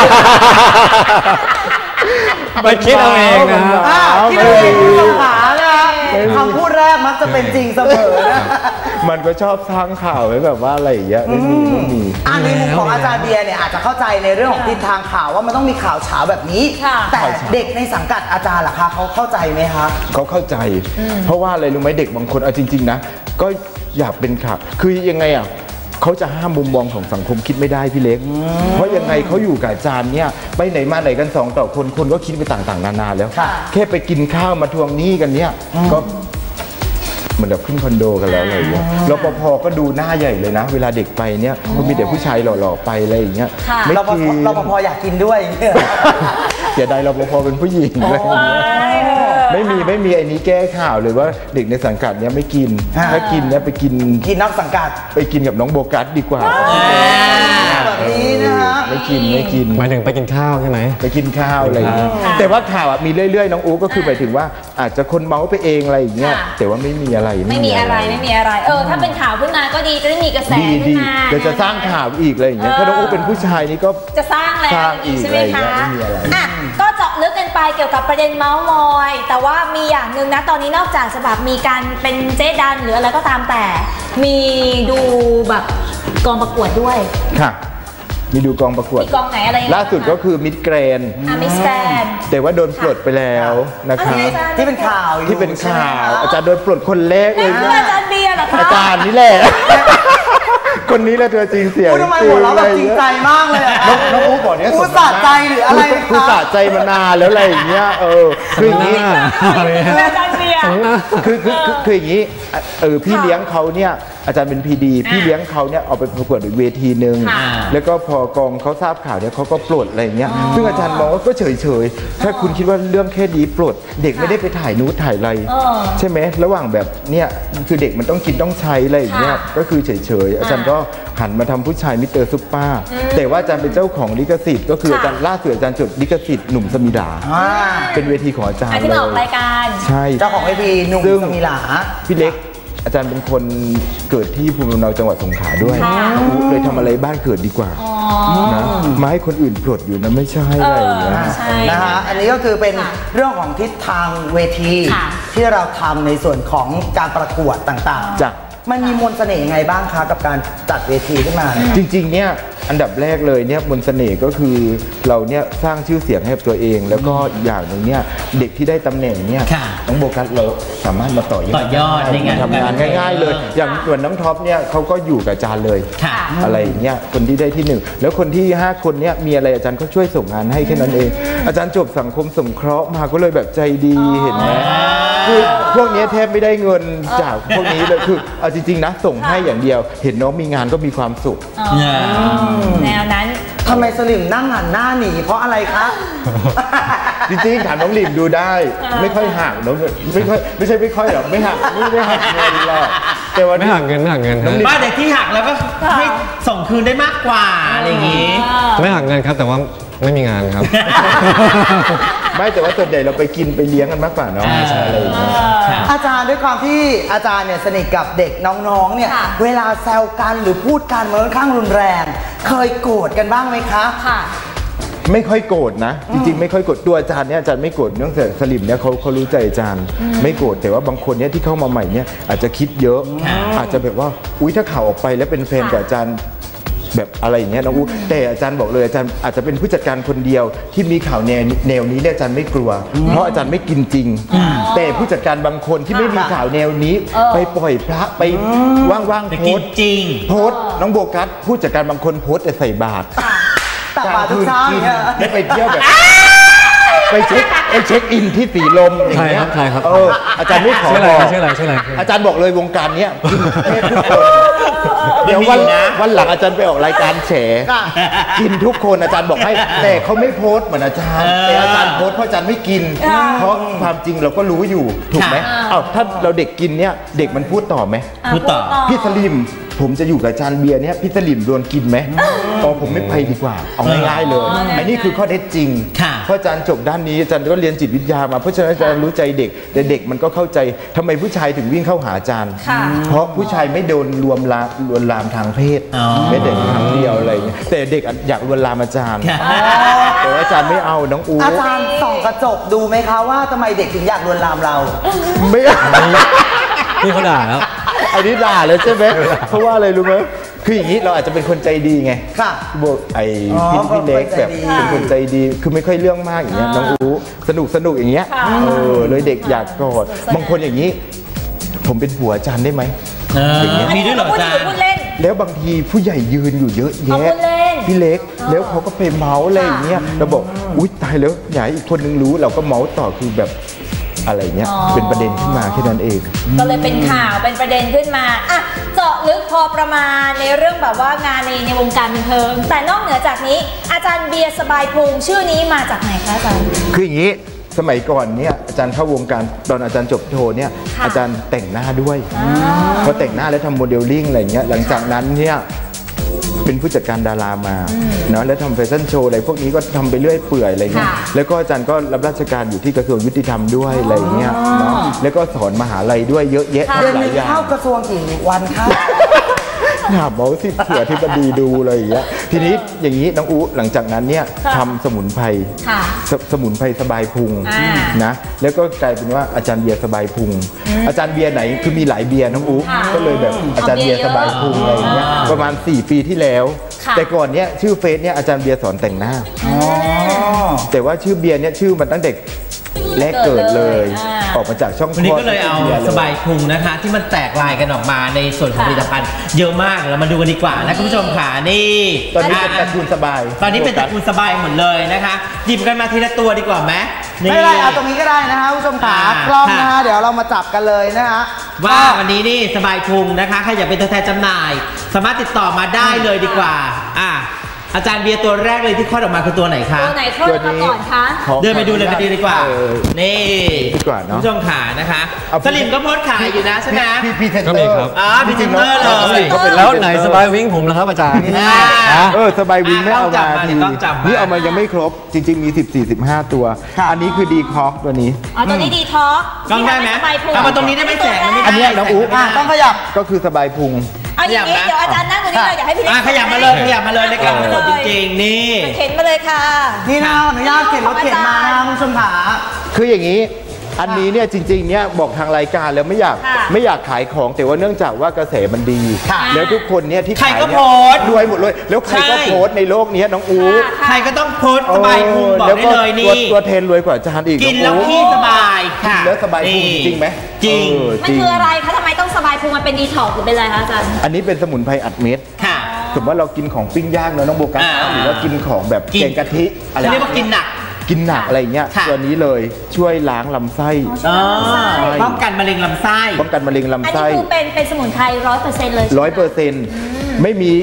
ไปคิดเอาเองนะคิดเอาเองคุณสงขานะคำพูดแรกมักจะเป็นจริงเสมอนะมันก็ชอบสร้างข่าวไว้แบบว่าอะไรอย่างเงี้ยไม่มีไม่มีอันนี้มุมของอาจารย์เบียร์เนี่ยอาจจะเข้าใจในเรื่องของทิศทางข่าวว่ามันต้องมีข่าวเช้าแบบนี้แต่เด็กในสังกัดอาจารย์ล่ะคะเขาเข้าใจไหมคะเขาเข้าใจเพราะว่าอะไรรู้ไหมเด็กบางคนเอาจริงๆนะก็อยากเป็นข่าวคือยังไงอ่ะเขาจะห้ามมุมมองของสังคมคิดไม่ได้พี่เล็กเพราะยังไงเขาอยู่กับอาจารย์เนี่ยไปไหนมาไหนกันสองต่อคนคนก็คิดไปต่างๆนานาแล้วแค่ไปกินข้าวมาทวงหนี้กันเนี่ยก็เหมือนแบบขึ้นคอนโดกันแล้วอะไรอย่างเงี้ยรปภก็ดูหน้าใหญ่เลยนะเวลาเด็กไปเนี่ยก็มีแต่ผู้ชายหล่อๆไปอะไรอย่างเงี้ยรปภรปภอยากกินด้วยเสียดายรปภเป็นผู้หญิงเลยไม่มีไม่มีไอ้นี้แก้ข่าวเลยว่าเด็กในสังกัดเนี้ยไม่กินถ้ากินเนี้ยไปกินกินนอกสังกัดไปกินกับน้องโบกัสดีกว่าแบบนี้นะฮะไม่กินไม่กินหมายถึงไปกินข้าวใช่ไหมไปกินข้าวอะไรอย่างเงี้ยแต่ว่าข่าวมีเรื่อยๆน้องอู๋ก็คือหมายถึงว่าอาจจะคนเมาไปเองอะไรอย่างเงี้ยแต่ว่าไม่มีอะไรไม่มีอะไรไม่มีอะไรเออถ้าเป็นข่าวขึ้นมาก็ดีจะได้มีกระแสขึ้นมาเดี๋ยวจะสร้างข่าวอีกอะไรอย่างเงี้ยถ้าน้องอู๋เป็นผู้ชายนี่ก็จะสร้างแล้วอีกใช่ไหมคะอ่ะก็เจาะลึกกันไปเกี่ยวกับประเด็นเมาส์มอยแต่ว่ามีอย่างหนึ่งนะตอนนี้นอกจากจะแบบมีการเป็นเจ๊ดันหรืออะไรก็ตามแต่มีดูแบบกองประกวดด้วยค่ะมีดูกองประกวดกองไหนอะไรล่าสุดก็คือมิสแกรนด์มิสแกรนด์แต่ว่าโดนปลดไปแล้วนะคะที่เป็นข่าวที่เป็นข่าวอาจารย์โดนปลดคนแรกเลยอาจารย์เบียร์เหรอคะอาจารย์นี่แหละคนนี้แหละตัวจริงเสียงทำไมหัวเราะแบบจริงใจมากเลยน้องน้องอู๋บอกเนี้ยกูสะใจหรืออะไรกูสะใจมานานแล้วอะไรอย่างเงี้ยเออคืออย่างนี้คือคือคืออย่างนี้เออพี่เลี้ยงเขาเนี่ยอาจารย์เป็นพีดีพี่เลี้ยงเขาเนี่ยเอาไปประกวดอีกเวทีหนึ่งแล้วก็พอกองเขาทราบข่าวเนี่ยเขาก็ปลดอะไรอย่างเงี้ยซึ่งอาจารย์มองว่าก็เฉยเฉยถ้าคุณคิดว่าเรื่องแค่นี้ปลดเด็กไม่ได้ไปถ่ายนูดถ่ายอะไรใช่ไหมระหว่างแบบเนี่ยคือเด็กมันต้องกินต้องใช้อะไรอย่างเงี้ยก็คือเฉยเฉยอาจารย์ก็หันมาทำผู้ชายมิสเตอร์ซุปเปอร์แต่ว่าอาจารย์เป็นเจ้าของลิขสิทธิ์ก็คืออาจารย์ล่าสุดอาจารย์จดลิขสิทธิ์หนุ่มสมิลาเป็นเวทีของอาจารย์ที่มาออกรายการใช่เจ้าของเวทีหนุ่มสมิลาพี่เล็กอาจารย์เป็นคนเกิดที่ภูมิลำเนาจังหวัดสงขลาด้วยเลยทำอะไรบ้านเกิดดีกว่านะมาให้คนอื่นปลดอยู่นะไม่ใช่อะไรอย่างเงี้ยนะฮะอันนี้ก็คือเป็นเรื่องของทิศทางเวทีที่เราทำในส่วนของการประกวดต่างๆจ้ะมันมีมนต์เสน่ห์ยังไงบ้างคะกับการจัดเวทีขึ้นมาจริงๆเนี่ยอันดับแรกเลยเนี่ยมนต์เสน่ห์ก็คือเราเนี่ยสร้างชื่อเสียงให้กับตัวเองแล้วก็อย่างหนึ่งเนี่ยเด็กที่ได้ตำแหน่งเนี่ยน้องโบกัสเราสามารถมาต่อยอดต่อยอดในงานทำงานง่ายๆเลยอย่างส่วนน้องท็อปเนี่ยเขาก็อยู่กับอาจารย์เลยอะไรเนี่ยคนที่ได้ที่หนึ่งแล้วคนที่ห้าคนเนี่ยมีอะไรอาจารย์ก็ช่วยส่งงานให้แค่นั้นเองอาจารย์จบสังคมสงเคราะห์มาก็เลยแบบใจดีเห็นไหมคือพวกนี้แทบไม่ได้เงินจากพวกนี้เลยคือเอาจริงๆนะส่งให้อย่างเดียวเห็นน้องมีงานก็มีความสุขแนวนั้นททำไมสลิมนั่งหันหน้าหนีเพราะอะไรคะจริงๆถามน้องลิมดูได้ไม่ค่อยหักน้องไม่ค่อยไม่ใช่ไม่ค่อยหรอกไม่หักไม่ได้หักเงินหรอกแต่ว่าไม่หักเงินไม่หักเงินบ้านเด็กที่หักแล้วก็ให้ส่งคืนได้มากกว่าอะไรอย่างงี้ไม่หักเงินครับแต่ว่าไม่มีงานครับไม่แต่ว่าส่วนใหญ่เราไปกินไปเลี้ยงกันมากกว่าเนาะอะไรอย่างเงี้ยอาจารย์ด้วยความที่อาจารย์เนี่ยสนิทกับเด็กน้องๆเนี่ยเวลาแซวกันหรือพูดกันมันค่อนข้างรุนแรงเคยโกรธกันบ้างไหมคะค่ะไม่ค่อยโกรธนะจริงๆไม่ค่อยโกรธตัวอาจารย์เนี่ยอาจารย์ไม่โกรธเนื่องจากสลิมเนี่ยเขาเขารู้ใจอาจารย์ไม่โกรธแต่ว่าบางคนเนี่ยที่เข้ามาใหม่เนี่ยอาจจะคิดเยอะอาจจะแบบว่าอุ๊ยถ้าข่าวออกไปแล้วเป็นแฟนกับอาจารย์แบบอะไรอย่างเงี้ยน้องอูแต่อาจารย์บอกเลยอาจารย์อาจจะเป็นผู้จัดการคนเดียวที่มีข่าวแนวแนวนี้เนี่ยอาจารย์ไม่กลัวเพราะอาจารย์ไม่กินจริงแต่ผู้จัดการบางคนที่ไม่มีข่าวแนวนี้ไปปล่อยพระไปว่างๆโพสจริงโพสน้องโบกัสผู้จัดการบางคนโพสแต่ใส่บาตรแต่บาตรทุกเช้าเนี่ยไม่ไปเที่ยวแบบไปเช็คไปเช็คอินที่สีลมอย่างเงี้ยใช่ครับเอออาจารย์ไม่ขอบอกชื่ออะไรชื่ออะไรอาจารย์บอกเลยวงการเนี้ยกินเทพทุกคนเดี๋ยววันวันหลังอาจารย์ไปออกรายการแฉกินทุกคนอาจารย์บอกให้แต่เขาไม่โพสเหมือนอาจารย์แต่อาจารย์โพสเพราะอาจารย์ไม่กินเพราะความจริงเราก็รู้อยู่ถูกไหมอ้าวถ้าเราเด็กกินเนี้ยเด็กมันพูดต่อไหมพูดต่อพี่สลิมผมจะอยู่กับอาจารย์เบียร์เนี้ยพี่สลิมโดนกินไหมอ๋อผมไม่ไปดีกว่าเอาง่ายๆเลยอันนี้คือข้อเท็จจริงเพราะอาจารย์จบด้านนี้อาจารย์ก็เรียนจิตวิทยามาเพราะฉะนั้นอาจารย์รู้ใจเด็กแต่เด็กมันก็เข้าใจทำไมผู้ชายถึงวิ่งเข้าหาอาจารย์เพราะผู้ชายไม่โดนลวนลามลวนลามทางเพศไม่เด็กทางเดียวอะไรอย่างเงี้ยแต่เด็กอยากลวนลามอาจารย์แต่อาจารย์ไม่เอาน้องอูอาจารย์ส่องกระจกดูไหมคะว่าทำไมเด็กถึงอยากลวนลามเราไม่นี่เขาด่าแล้วอันนี้ด่าเลยใช่ไหมเพราะว่าอะไรรู้ไหมคืออย่างนี้เราอาจจะเป็นคนใจดีไงค่ะโบไอพี่พี่เล็กแบบเป็นคนใจดีคือไม่ค่อยเรื่องมากอย่างเงี้ยน้องอูสนุกสนุกอย่างเงี้ยเออเลยเด็กอยากกอดบางคนอย่างนี้ผมเป็นผัวอาจารย์ได้ไหมอย่างเงี้ยมีด้วยเหรออาจารย์แล้วบางทีผู้ใหญ่ยืนอยู่เยอะแยะพี่เล็กแล้วเขาก็ไปเมาส์อะไรอย่างเงี้ยเราบอกอุ๊ยตายแล้วอยากให้อีกคนนึงรู้เราก็เมาส์ต่อคือแบบอะไรเงี้ยเป็นประเด็นขึ้นมาแค่นั้นเองก็เลยเป็นข่าวเป็นประเด็นขึ้นมาอ่ะเจาะลึกพอประมาณในเรื่องแบบว่างานในในวงการบันเทิงแต่นอกเหนือจากนี้อาจารย์เบียร์สบายพุงชื่อนี้มาจากไหนคะอาจารย์คืออย่างนี้สมัยก่อนเนี่ยอาจารย์เข้าวงการตอนอาจารย์จบโทเนี่ยอาจารย์แต่งหน้าด้วยพอแต่งหน้าแล้วทำโมเดลลิ่งอะไรเงี้ยหลังจากนั้นเนี่ยเป็นผู้จัดการดารามาเนาะแล้วทำแฟชั่นโชว์อะไรพวกนี้ก็ทำไปเรื่อยเปื่อยอะไรเงี้ยแล้วก็อาจารย์ก็รับราชการอยู่ที่กระทรวงยุติธรรมด้วยอะไรเงี้ยเนาะแล้วก็สอนมหาลัยด้วยเยอะแยะหลายอย่างเข้ากระทรวงกี่วันคะถามหมอสิเผื่อที่ปดีดูอะไรอย่างเงี้ยทีนี้อย่างนี้น้องอูหลังจากนั้นเนี่ยทำสมุนไพรสมุนไพรสบายพุงนะแล้วก็กลายเป็นว่าอาจารย์เบียร์สบายพุงอาจารย์เบียร์ไหนคือมีหลายเบียร์น้องอูก็เลยแบบอาจารย์เบียร์สบายพุงอะไรอย่างเงี้ยประมาณสี่ปีที่แล้วแต่ก่อนเนี้ยชื่อเฟซเนี่ยอาจารย์เบียร์สอนแต่งหน้าแต่ว่าชื่อเบียร์เนี่ยชื่อมันตั้งแต่แรกเกิดเลยออกมาจากช่องคลอดวันนี้ก็เลยเอาสบายพุงนะคะที่มันแตกลายกันออกมาในส่วนของผลิตภัณฑ์เยอะมากเรามาดูกันดีกว่านะคุณผู้ชมค่ะนี่ตอนนี้เป็นตระกูลสบายตอนนี้เป็นตระกูลสบายหมดเลยนะคะหยิบกันมาทีละตัวดีกว่าไหมไม่เป็นไรเอาตรงนี้ก็ได้นะคะคุณผู้ชมขากล้องนะคะเดี๋ยวเรามาจับกันเลยนะคะว่าวันนี้นี่สบายพุงนะคะใครอยากเป็นตัวแทนจำหน่ายสามารถติดต่อมาได้เลยดีกว่าอ่ะอาจารย์เบียร์ตัวแรกเลยที่คลอดออกมาคือตัวไหนคะตัวไหนคลอดออกมาก่อนคะเดินไปดูเลยกันดีกว่านี่ดีกว่าเนาะผู้ชมขานะคะสลิมก็โพสขายอยู่นะใช่ไหมพี่พี่เซนเตอร์ครับอ๋อพี่เซนเตอร์เลยแล้วไหนสบายวิ่งผมแล้วครับอาจารย์เออสบายวิ่งไม่เอามาทีนี่เอามายังไม่ครบจริงๆมีสิบสี่ สิบห้าตัวอันนี้คือดีคอฟตัวนี้อ๋อตัวนี้ดีท็อกต้องได้ไหมเอามาตรงนี้ได้ไหมแสงอันนี้น้องอุ๊ต้องขยับก็คือสบายพุงเอาอย่างนี้เดี๋ยวอาจารย์นั่งตรงนี้เลยอยากให้พี่เล็กขยับมาเลยขยับมาเลยในการสดจริงๆนี่เข็นมาเลยค่ะนี่นะอนุญาตเข็นรถเข็นมานะคุณผู้ชมขาคืออย่างนี้อันนี้เนี่ยจริงๆเนี่ยบอกทางรายการแล้วไม่อยากไม่อยากขายของแต่ว่าเนื่องจากว่ากระแสมันดีแล้วทุกคนเนี่ยที่ขายเนี่ยรวยหมดเลยแล้วใครก็โพสในโลกนี้น้องอูใครก็ต้องโพสสบายพุงบอกได้เลยนี่ตัวเทรนรวยกว่าอาจารย์อีกกินแล้วพี่สบายค่ะแล้วสบายพุงจริงไหมจริงมันคืออะไรคะทำไมต้องสบายพุงมันเป็นดีท็อกหรือเป็นอะไรคะอาจารย์อันนี้เป็นสมุนไพรอัดเม็ดค่ะสมมติว่าเรากินของปิ้งย่างเนอะน้องโบกัสหรือว่ากินของแบบแกงกะทิอะไรเรียกว่ากินหนักกินหนักอะไรเงี้ยตัวนี้เลยช่วยล้างลำไส้ป้องกันมะเร็งลำไส้ป้องกันมะเร็งลำไส้อันนี้คือเป็นเป็นสมุนไพรร้อยเปอร์เซ็นต์เลยร้อยเปอร์เซ็นต์ไม่มี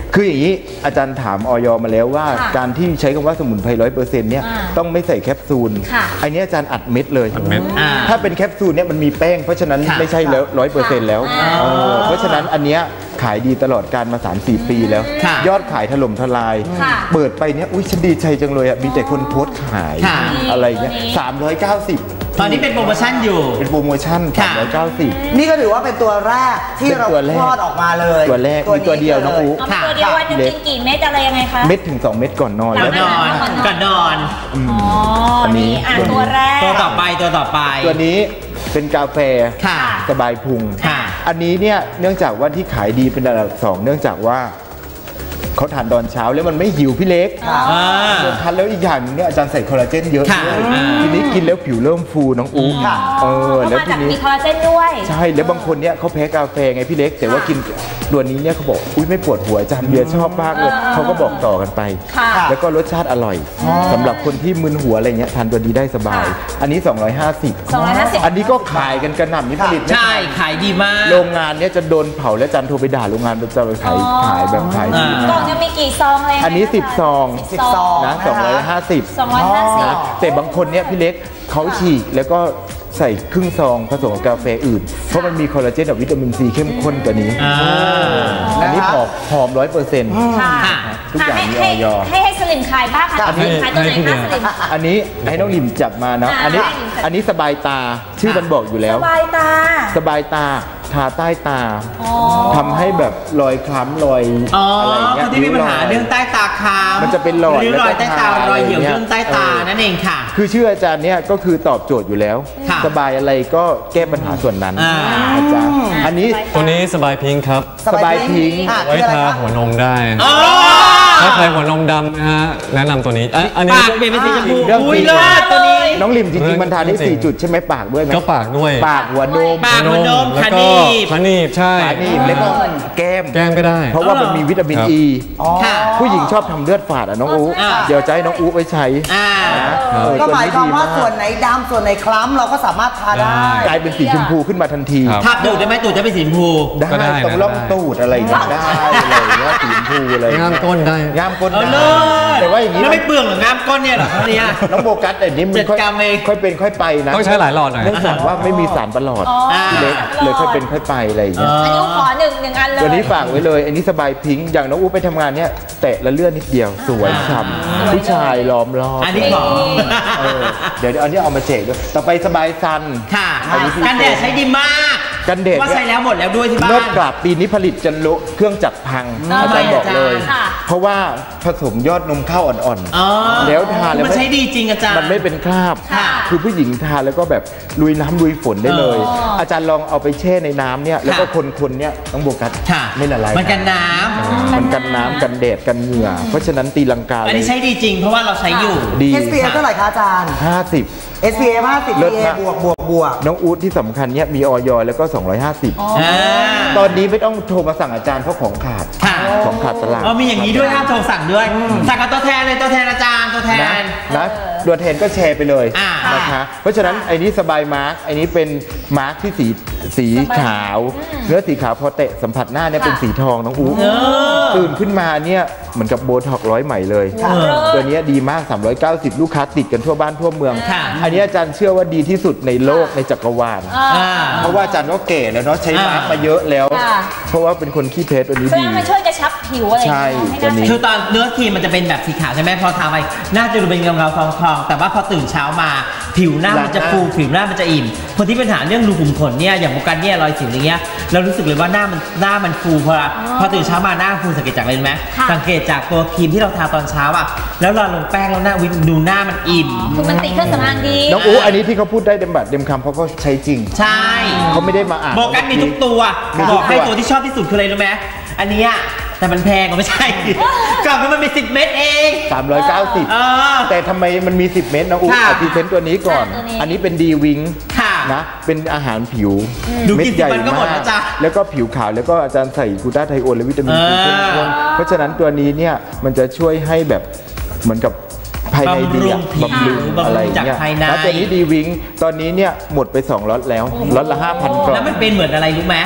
คืออย่างนี้อาจารย์ถามออยมาแล้วว่าการที่ใช้คำว่าสมุนไพรร้อยเปอร์เซ็นต์เนี่ยต้องไม่ใส่แคปซูลอันนี้อาจารย์อัดเม็ดเลยถ้าเป็นแคปซูลเนี่ยมันมีแป้งเพราะฉะนั้นไม่ใช่แล้วร้อยเปอร์เซ็นต์แล้วเพราะฉะนั้นอันเนี้ยขายดีตลอดการมา สามสี่ ปีแล้วยอดขายถล่มทลายเปิดไปเนี่ยอุ้ยฉันดีใจจังเลยอ่ะมีแต่คนโพสต์ขายอะไรเงี้ยสามร้อยเก้าสิบตอนนี้เป็นโปรโมชั่นอยู่เป็นโปรโมชั่นสามร้อยเก้าสิบนี่ก็ถือว่าเป็นตัวแรกที่เราคลอดออกมาเลยตัวแรกมีตัวเดียวน้องอู๋ตัวเดียววันนึงกินกี่เม็ดอะไรยังไงคะเม็ดถึงสองเม็ดก่อนนอนก่อนนอนก่อนนอนอันนี้ตัวแรกตัวต่อไปตัวต่อไปตัวนี้เป็นกาแฟสบายพุงอันนี้เนี่ยเนื่องจากว่าที่ขายดีเป็นอันดับสองเนื่องจากว่าเขาทานตอนเช้าแล้วมันไม่หิวพี่เล็กทานแล้วอีกอย่างเนี่ยอาจารย์ใส่คอลลาเจนเยอะด้วยทีนี้กินแล้วผิวเริ่มฟูน้องอู๋เออแล้วทีนี้มีคอลลาเจนด้วยใช่แล้วบางคนเนี่ยเขาแพ้กาแฟไงพี่เล็กแต่ว่ากินตัวนี้เนี่ยเขาบอกอุ้ยไม่ปวดหัวอาจารย์เบียร์ชอบมากเลยเขาก็บอกต่อกันไปแล้วก็รสชาติอร่อยสำหรับคนที่มึนหัวอะไรเงี้ยทานตัวนี้ได้สบายอันนี้สองร้อยห้าสิบอันนี้ก็ขายกันกระหน่ำนี่ผลิตใช่ขายดีมากโรงงานเนี่ยจะโดนเผาแล้วอาจารย์โทรไปด่าโรงงานจะไปขายขายแบบขายดีกล่องจะมีกี่ซองเลยอันนี้สิบซองสิบซองนะสองร้อยห้าสิบสองร้อยห้าสิบแต่บางคนเนี่ยพี่เล็กเขาฉีกแล้วก็ใส่ครึ่งซองผสมกับกาแฟอื่นเพราะมันมีคอลลาเจนกับวิตามินซีเข้มข้นกว่านี้อันนี้หอมหอมร้อยเปอร์เซ็นต์ทุกอย่างมีออยให้ให้สลิมขายบ้างค่ะสลิมขายตัวไหนคะสลิมอันนี้ให้น้องลิมจับมาเนาะอันนี้อันนี้สบายตาชื่อมันบอกอยู่แล้วสบายตาสบายตาทาใต้ตาทำให้แบบรอยคล้ำรอยอะไรเงี้ยที่มีปัญหาเรื่องใต้ตาค้ำมันจะเป็นรอยรอยใต้ตารอยเหี่ยวเรื่องใต้ตานั่นเองค่ะคือชื่ออาจารย์เนี่ยก็คือตอบโจทย์อยู่แล้วสบายอะไรก็แก้ปัญหาส่วนนั้นอาจารย์อันนี้ตัวนี้สบายพิงครับสบายพิงไว้ทาหัวนมได้ถ้าใครหัวนมดำนะฮะแนะนำตัวนี้อันนี้ปากเป็นสีชมพูอุ้ยเลิศตัวนี้น้องลิมจริงๆมันทาได้สี่จุดใช่ไหมปากด้วยไหมก็ปากด้วยปากหัวนมปากหัวนมแล้วก็ขาหนีบใช่ขาหนีบแล้วก็แก้มแก้มก็ได้เพราะว่ามันมีวิตามินอีผู้หญิงชอบทำเลือดฝาดอ่ะน้องอู๋เดี๋ยวจะให้น้องอู๋ไปใช้ก็หมายความว่าส่วนไหนดำส่วนไหนคล้ำเราก็สามารถทาได้กลายเป็นสีชมพูขึ้นมาทันทีทับตูดได้ไหมตูดจะเป็นสีชมพูได้ต้องล่องตูดอะไรอย่างเงี้ยได้เลยว่าสีชมพูอะไรง่ามก้นได้ง่ามก้นได้แต่ว่าอย่างนี้แล้วไม่เปลืองหรอง่ามก้นเนี่ยหรอเนี่ยน้องโบกัสแต่นี้มันค่อยเป็นค่อยไปนะต้องใช้หลายหลอดหน่อยเนื่องจากว่าไม่มีสารประหลอดเลยเลยค่อยเป็นค่อยไปอะไรอย่างเงี้ยอันนี้ขอหนึ่งหนึ่งอันเลยตัวนี้ฝากไว้เลยอันนี้สบายพิงอย่างน้องอู๋ไปทำงานเนี่ยแตะละเลื่อนนิดเดียวสวยฉ่ำผู้ชายล้อมรอบอันนี้ขอเดี๋ยวอันนี้เอามาแจกด้วยต่อไปสบายซันค่ะกันแดดใช้ดีมากกันแดดว่าใช้แล้วหมดแล้วด้วยที่บ้านเลิศกราบปีนี้ผลิตจนลุเครื่องจักรพังอาจารย์บอกเลยเพราะว่าผสมยอดนมข้าวอ่อนๆแล้วทานแล้วมันใช้ดีจริงอาจารย์มันไม่เป็นคราบคือผู้หญิงทานแล้วก็แบบลุยน้ำลุยฝนได้เลยอาจารย์ลองเอาไปแช่ในน้ำเนี่ยแล้วก็คนๆเนี่ยต้องโบกัสไม่ละลายมันกันน้ำมันกันน้ำกันแดดกันเหงื่อเพราะฉะนั้นตีลังกาอันนี้ใช้ดีจริงเพราะว่าเราใช้อยู่ดีเอส พี เอฟ เท่าไหร่คะอาจารย์ห้าสิบเอส พี เอฟ ห้าสิบ เอ บวกบวกบวกน้องอู๊ดที่สำคัญเนี่ยมีออยแล้วก็สองร้อยห้าสิบตอนนี้ไม่ต้องโทรมาสั่งอาจารย์เพราะของขาดของขาดตลาดอ๋อมีอย่างนี้ด้วยห้ามโทรสั่งด้วยสั่งกับตัวแทนเลยตัวแทนอาจารย์ตัวแทนนะตัวแทนก็แชร์ไปเลยนะคะเพราะฉะนั้นไอ้นี้สบายมาร์กไอ้นี้เป็นมาร์กที่สีสีขาวเนื้อสีขาวพอเตะสัมผัสหน้าเนี่ยเป็นสีทองน้องอู๋ตื่นขึ้นมาเนี่ยเหมือนกับโบท็อกร้อยใหม่เลยตัวนี้ดีมากสามร้อยเก้าสิบลูกค้าติดกันทั่วบ้านทั่วเมืองอันนี้อาจารย์เชื่อว่าดีที่สุดในโลกในจักรวาลเพราะว่าอาจารย์ก็เก๋แล้วเนาะใช้มาร์กมาเยอะแล้วเพราะว่าเป็นคนขี้เพชรตัวนี้ดีมันช่วยกระชับผิวอะไรใช่ตัวนี้คือตอนเนื้อครีมมันจะเป็นแบบสีขาวใช่ไหมพอทาไปหน้าจะดูเป็นเงาเงาทองทองแต่ว่าพอตื่นเช้ามาผิวหน้ามันจะฟูผิวหน้ามันจะอิ่มคนที่เป็นปัญหาเรื่องรูขุมขนเนี่ยอย่างโบกันเนี่ยรอยสิวอย่างเงี้ยเรารู้สึกเลยว่าหน้ามันหน้ามันฟูพอพอตื่นเช้ามาหน้าฟูสังเกตจากอะไรไหมสังเกตจากตัวครีมที่เราทาตอนเช้าอ่ะแล้วเราลงแป้งแล้วหน้าวิดูหน้ามันอิ่มคือมันติดเครื่องสำอางดีน้องอู๋อันนี้ที่เขาพูดได้เต็มบัตรเต็มคำเพราะเขาใช้จริงใช่เขาไม่ได้มาอ่านโบกันมีทุกตัวบอกให้ตัวที่ชอบที่สุดคืออะไรรู้ไหมอันนี้แต่มันแพงก็ไม่ใช่กล่องมันมีสิบเม็ดเองสามร้อยเก้าสิบแต่ทำไมมันมีสิบเม็ดน้องอู๋เอาพรีเซนต์ตัวนี้ก่อนอันนี้เป็นดีวิงนะเป็นอาหารผิวเม็ดใหญ่มากแล้วก็ผิวขาวแล้วก็อาจารย์ใส่กลูตาไทโอนและวิตามินซีเข้มข้นเพราะฉะนั้นตัวนี้เนี่ยมันจะช่วยให้แบบเหมือนกับภายในดีบำรุงอะไรเงี้ยแล้วตัวนี้ดีวิงตอนนี้เนี่ยหมดไปสองล็อตแล้วล็อตละห้าพันกล่องแล้วมันเป็นเหมือนอะไรรู้ไหม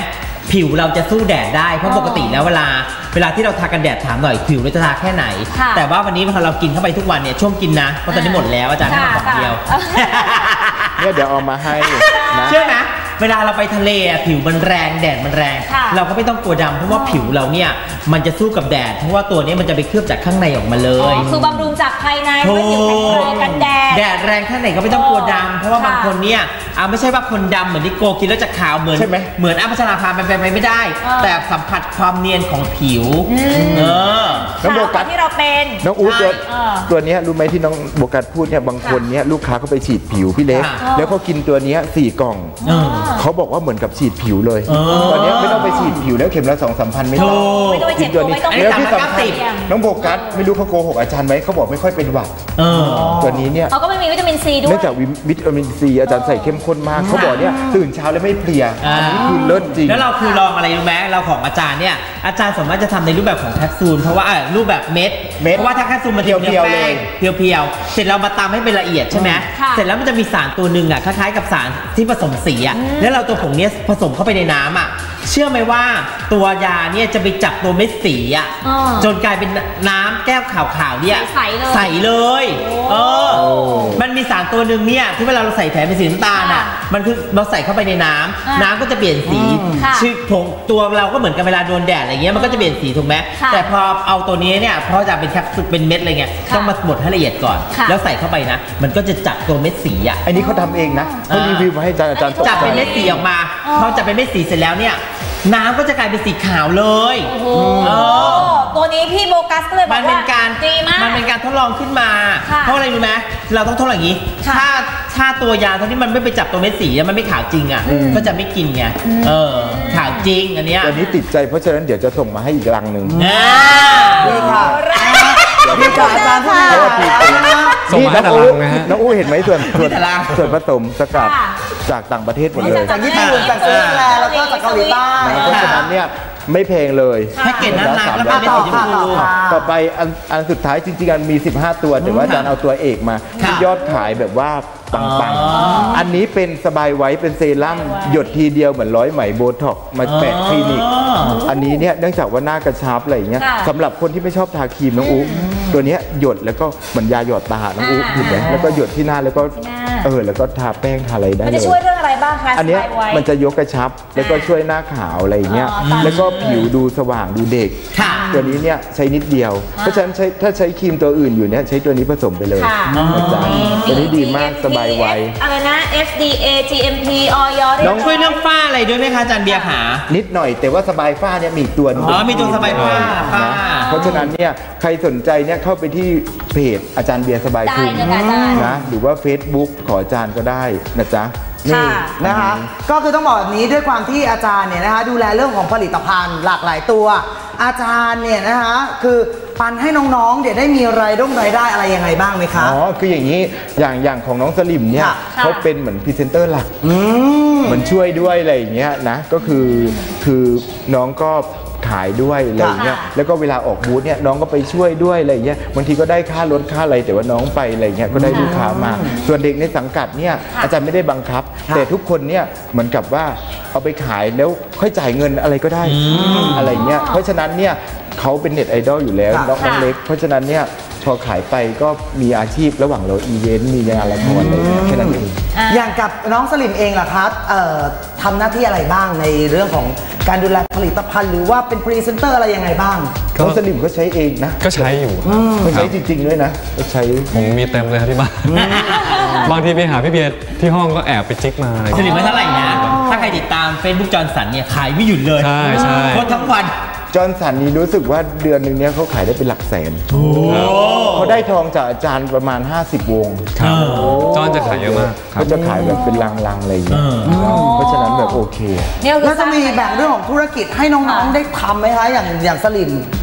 ผิวเราจะสู้แดดได้เพราะปกติแล้วเวลาเวลาที่เราทากันแดดถามหน่อยผิวเราจะทาแค่ไหนแต่ว่าวันนี้พอเรากินเข้าไปทุกวันเนี่ยช่วงกินนะเพราะตอนนี้หมดแล้วอาจารย์ให้มาของเดียวเนี่ยเดี๋ยวเอามาให้นะเชื่อนะเวลาเราไปทะเลผิวมันแรงแดดมันแรงเราก็ไม่ต้องกลัวดำเพราะว่าผิวเราเนี่ยมันจะสู้กับแดดเพราะว่าตัวนี้มันจะไปเคลือบจากข้างในออกมาเลยคือบำรุงจากภายในเพื่อผิวแข็งแรงกันแดดแดดแรงแค่ไหนก็ไม่ต้องกลัวดำเพราะว่าบางคนเนี่ยอ่าไม่ใช่ว่าคนดำเหมือนที่โกกินแล้วจะขาวเหมือนเหมือนอัมพัชราภาเป็นไปไม่ได้แต่สัมผัสความเนียนของผิวเออน้องโบกัสที่เราเป็นน้องอู๋ตัวตัวนี้รู้ไหมที่น้องโบกัสพูดเนี่ยบางคนเนี่ยลูกค้าเขาไปฉีดผิวพี่เล็กแล้วเขากินตัวนี้สี่กล่องเขาบอกว่าเหมือนกับฉีดผิวเลยตอนนี้ไม่ต้องไปฉีดผิวแล้วเข็มละสองสามพันไม่ต้องกินตัวนี้แล้วที่สำคัญน้องโบกัสไม่รู้เขาโกหกอาจารย์ไหมเขาบอกไม่ค่อยเป็นหวัดตัวนี้เนี่ยเขาก็ไม่มีวิตามินซีด้วยเนื่องจากวิตามินซีอาจารย์ใส่เข้มข้นมากเขาบอกเนี่ยตื่นเช้าแล้วไม่เพลียอันนี้คือเลิศจริงแล้วเราคือลองอะไรรู้ไหมเราของอาจารย์เนี่ยอาจารย์สามารถจะทำในรูปแบบของแคปซูลเพราะว่ารูปแบบเม็ดเพราะว่าถ้าแคปซูลมันเพียวๆเลยเพียวๆเสร็จเรามาตำให้เป็นละเอียดใช่ไหมเสร็จแล้วมันจะมีสารตัวหนึ่งอ่ะคล้ายๆกับสารที่ผสมสีอ่ะแล้วเราตัวผงเนี้ยผสมเข้าไปในน้ำอ่ะเชื่อไหมว่าตัวยาเนี่ยจะไปจับตัวเม็ดสีอ่ะจนกลายเป็นน้ำแก้วขาวๆเนี่ยใสเลยใสเลยเออมันมีสารตัวหนึ่งเนี่ยที่เวลาเราใส่แผลเป็นสีน้ำตาลอ่ะมันคือเราใส่เข้าไปในน้ำน้ำก็จะเปลี่ยนสีชื่อผงตัวเราก็เหมือนกันเวลาโดนแดดอะไรเงี้ยมันก็จะเปลี่ยนสีถูกไหมแต่พอเอาตัวนี้เนี่ยเพราะจะเป็นแคปซูลเป็นเม็ดอะไรเงี้ยต้องมาบดให้ละเอียดก่อนแล้วใส่เข้าไปนะมันก็จะจับตัวเม็ดสีอ่ะอันนี้เขาทำเองนะเขารีวิวมาให้อาจารย์อาจารย์จับเป็นเม็ดสีออกมาพอจับเป็นเม็ดสีเสร็จแล้วเนี่ยน้ำก็จะกลายเป็นสีขาวเลยตัวนี้พี่โบกัสก็เลยบอกว่าดีมากมันเป็นการทดลองขึ้นมาเพราะอะไรรู้ไหมเราต้องทดลองอย่างนี้ถ้าถ้าตัวยาตัวนี้มันไม่ไปจับตัวเม็ดสีมันไม่ขาวจริงอ่ะก็จะไม่กินไงเออขาวจริงอันเนี้ยอันนี้ติดใจเพราะฉะนั้นเดี๋ยวจะส่งมาให้อีกรังหนึ่งนี่ค่ะพี่จ๋าอาจารย์ผู้นี้ส่งมาให้ตารางนะฮะน้องอู้เห็นไหมส่วนส่วนส่วนผสมสกัดจากต่างประเทศหมดเลยจากญี่ปุ่นจากสวิตเซอร์แลนด์แล้วก็จากเกาหลีใต้เพราะฉะนั้นเนี่ยไม่แพงเลยแพ็กเกจน่ารักแล้วเป็นสีชมพูต่อไปอันอันสุดท้ายจริงๆอันมีสิบห้าตัวแต่ว่าอาจารย์เอาตัวเอกมาที่ยอดขายแบบว่าปังๆอันนี้เป็นสบายไว้เป็นเซรั่มหยดทีเดียวเหมือนร้อยไหมโบท็อกมาแปะคลินิกอันนี้เนี่ยเนื่องจากว่าหน้ากระชับอะไรอย่างเงี้ยสำหรับคนที่ไม่ชอบทาครีมน้องอุ๊ตัวนี้หยดแล้วก็เหมือนยาหยอดตาน้องอุ๊เห็นไหมแล้วก็หยดที่หน้าแล้วก็เออแล้วก็ทาแป้งทาอะไรได้เลยมันจะช่วยเรื่องอะไรบ้างคะอันนี้มันจะยกกระชับแล้วก็ช่วยหน้าขาวอะไรอย่างเงี้ยแล้วก็ผิวดูสว่างดูเด็กตัวนี้เนี่ยใช้นิดเดียวเพราะฉะนั้นใช้ถ้าใช้ครีมตัวอื่นอยู่เนี่ยใช้ตัวนี้ผสมไปเลยอาจารย์ตัวนี้ดีมากสบายไวอะไรนะ เอฟ ดี เอ จี เอ็ม พี ออยน้องช่วยเรื่องฝ้าอะไรด้วยไหมคะอาจารย์เบียร์ขานิดหน่อยแต่ว่าสบายฝ้าเนี่ยมีอีกตัวนึงอ๋อมีตัวสบายฝ้าเพราะฉะนั้นเนี่ยใครสนใจเนี่ยเข้าไปที่เพจอาจารย์เบียร์สบายคุณนะหรือว่า Facebook ขออาจารย์ก็ได้นะจ๊ะนี่นะคะก็คือต้องบอกแบบนี้ด้วยความที่อาจารย์เนี่ยนะคะดูแลเรื่องของผลิตภัณฑ์หลากหลายตัวอาจารย์เนี่ยนะคะคือปันให้น้องๆเดี๋ยวได้มีรายได้รายได้อะไรยังไงบ้างไหมคะอ๋อคืออย่างนี้อย่างอย่างของน้องสลิมเนี่ยเขาเป็นเหมือนพรีเซนเตอร์หลักเหมือนช่วยด้วยอะไรอย่างเงี้ยนะก็คือคือน้องก็ขายด้วยอะไรเงี้ยแล้วก็เวลาออกบูธเนี่ยน้องก็ไปช่วยด้วยอะไรเงี้ยบางทีก็ได้ค่ารถค่าอะไรแต่ว่าน้องไปอะไรเงี้ยก็ได้ลูกค้ามาส่วนเด็กในสังกัดเนี่ยอาจารย์ไม่ได้บังคับแต่ทุกคนเนี่ยเหมือนกับว่าเอาไปขายแล้วค่อยจ่ายเงินอะไรก็ได้อะไรเงี้ยเพราะฉะนั้นเนี่ยเขาเป็นเน็ตไอดอลอยู่แล้วน้องเล็กเพราะฉะนั้นเนี่ยพอขายไปก็มีอาชีพระหว่างเราอีเวนต์มีงานละครอะไรแค่นั้นเองอย่างกับน้องสลิมเองล่ะครับทำหน้าที่อะไรบ้างในเรื่องของการดูแลผลิตภัณฑ์หรือว่าเป็นพรีเซนเตอร์อะไรยังไงบ้างน้องสลิมก็ใช้เองนะก็ใช้อยู่ก็ใช้จริงๆด้วยนะก็ใช้ผมมีเต็มเลยครับที่บ้านบางทีไปหาพี่เบียร์ที่ห้องก็แอบไปจิ๊กมาอะไรสลิมไม่เท่าไหร่นะถ้าใครติดตาม Facebook จอห์นสันเนี่ยขายไม่หยุดเลยใช่ใช่เพราะทั้งวันจอห์นสันนี่รู้สึกว่าเดือนหนึ่งเนี้ยเขาขายได้เป็นหลักแสนเขาได้ทองจากอาจารย์ประมาณห้าสิบวงจอห์นจะขายเยอะมากเขาจะขายแบบเป็นลังๆอะไรอย่างเงี้ยเพราะฉะนั้นแบบโอเคแล้วจะมีแบ่งเรื่องของธุรกิจให้น้องๆได้ทำไหมคะอย่างอย่างสลิม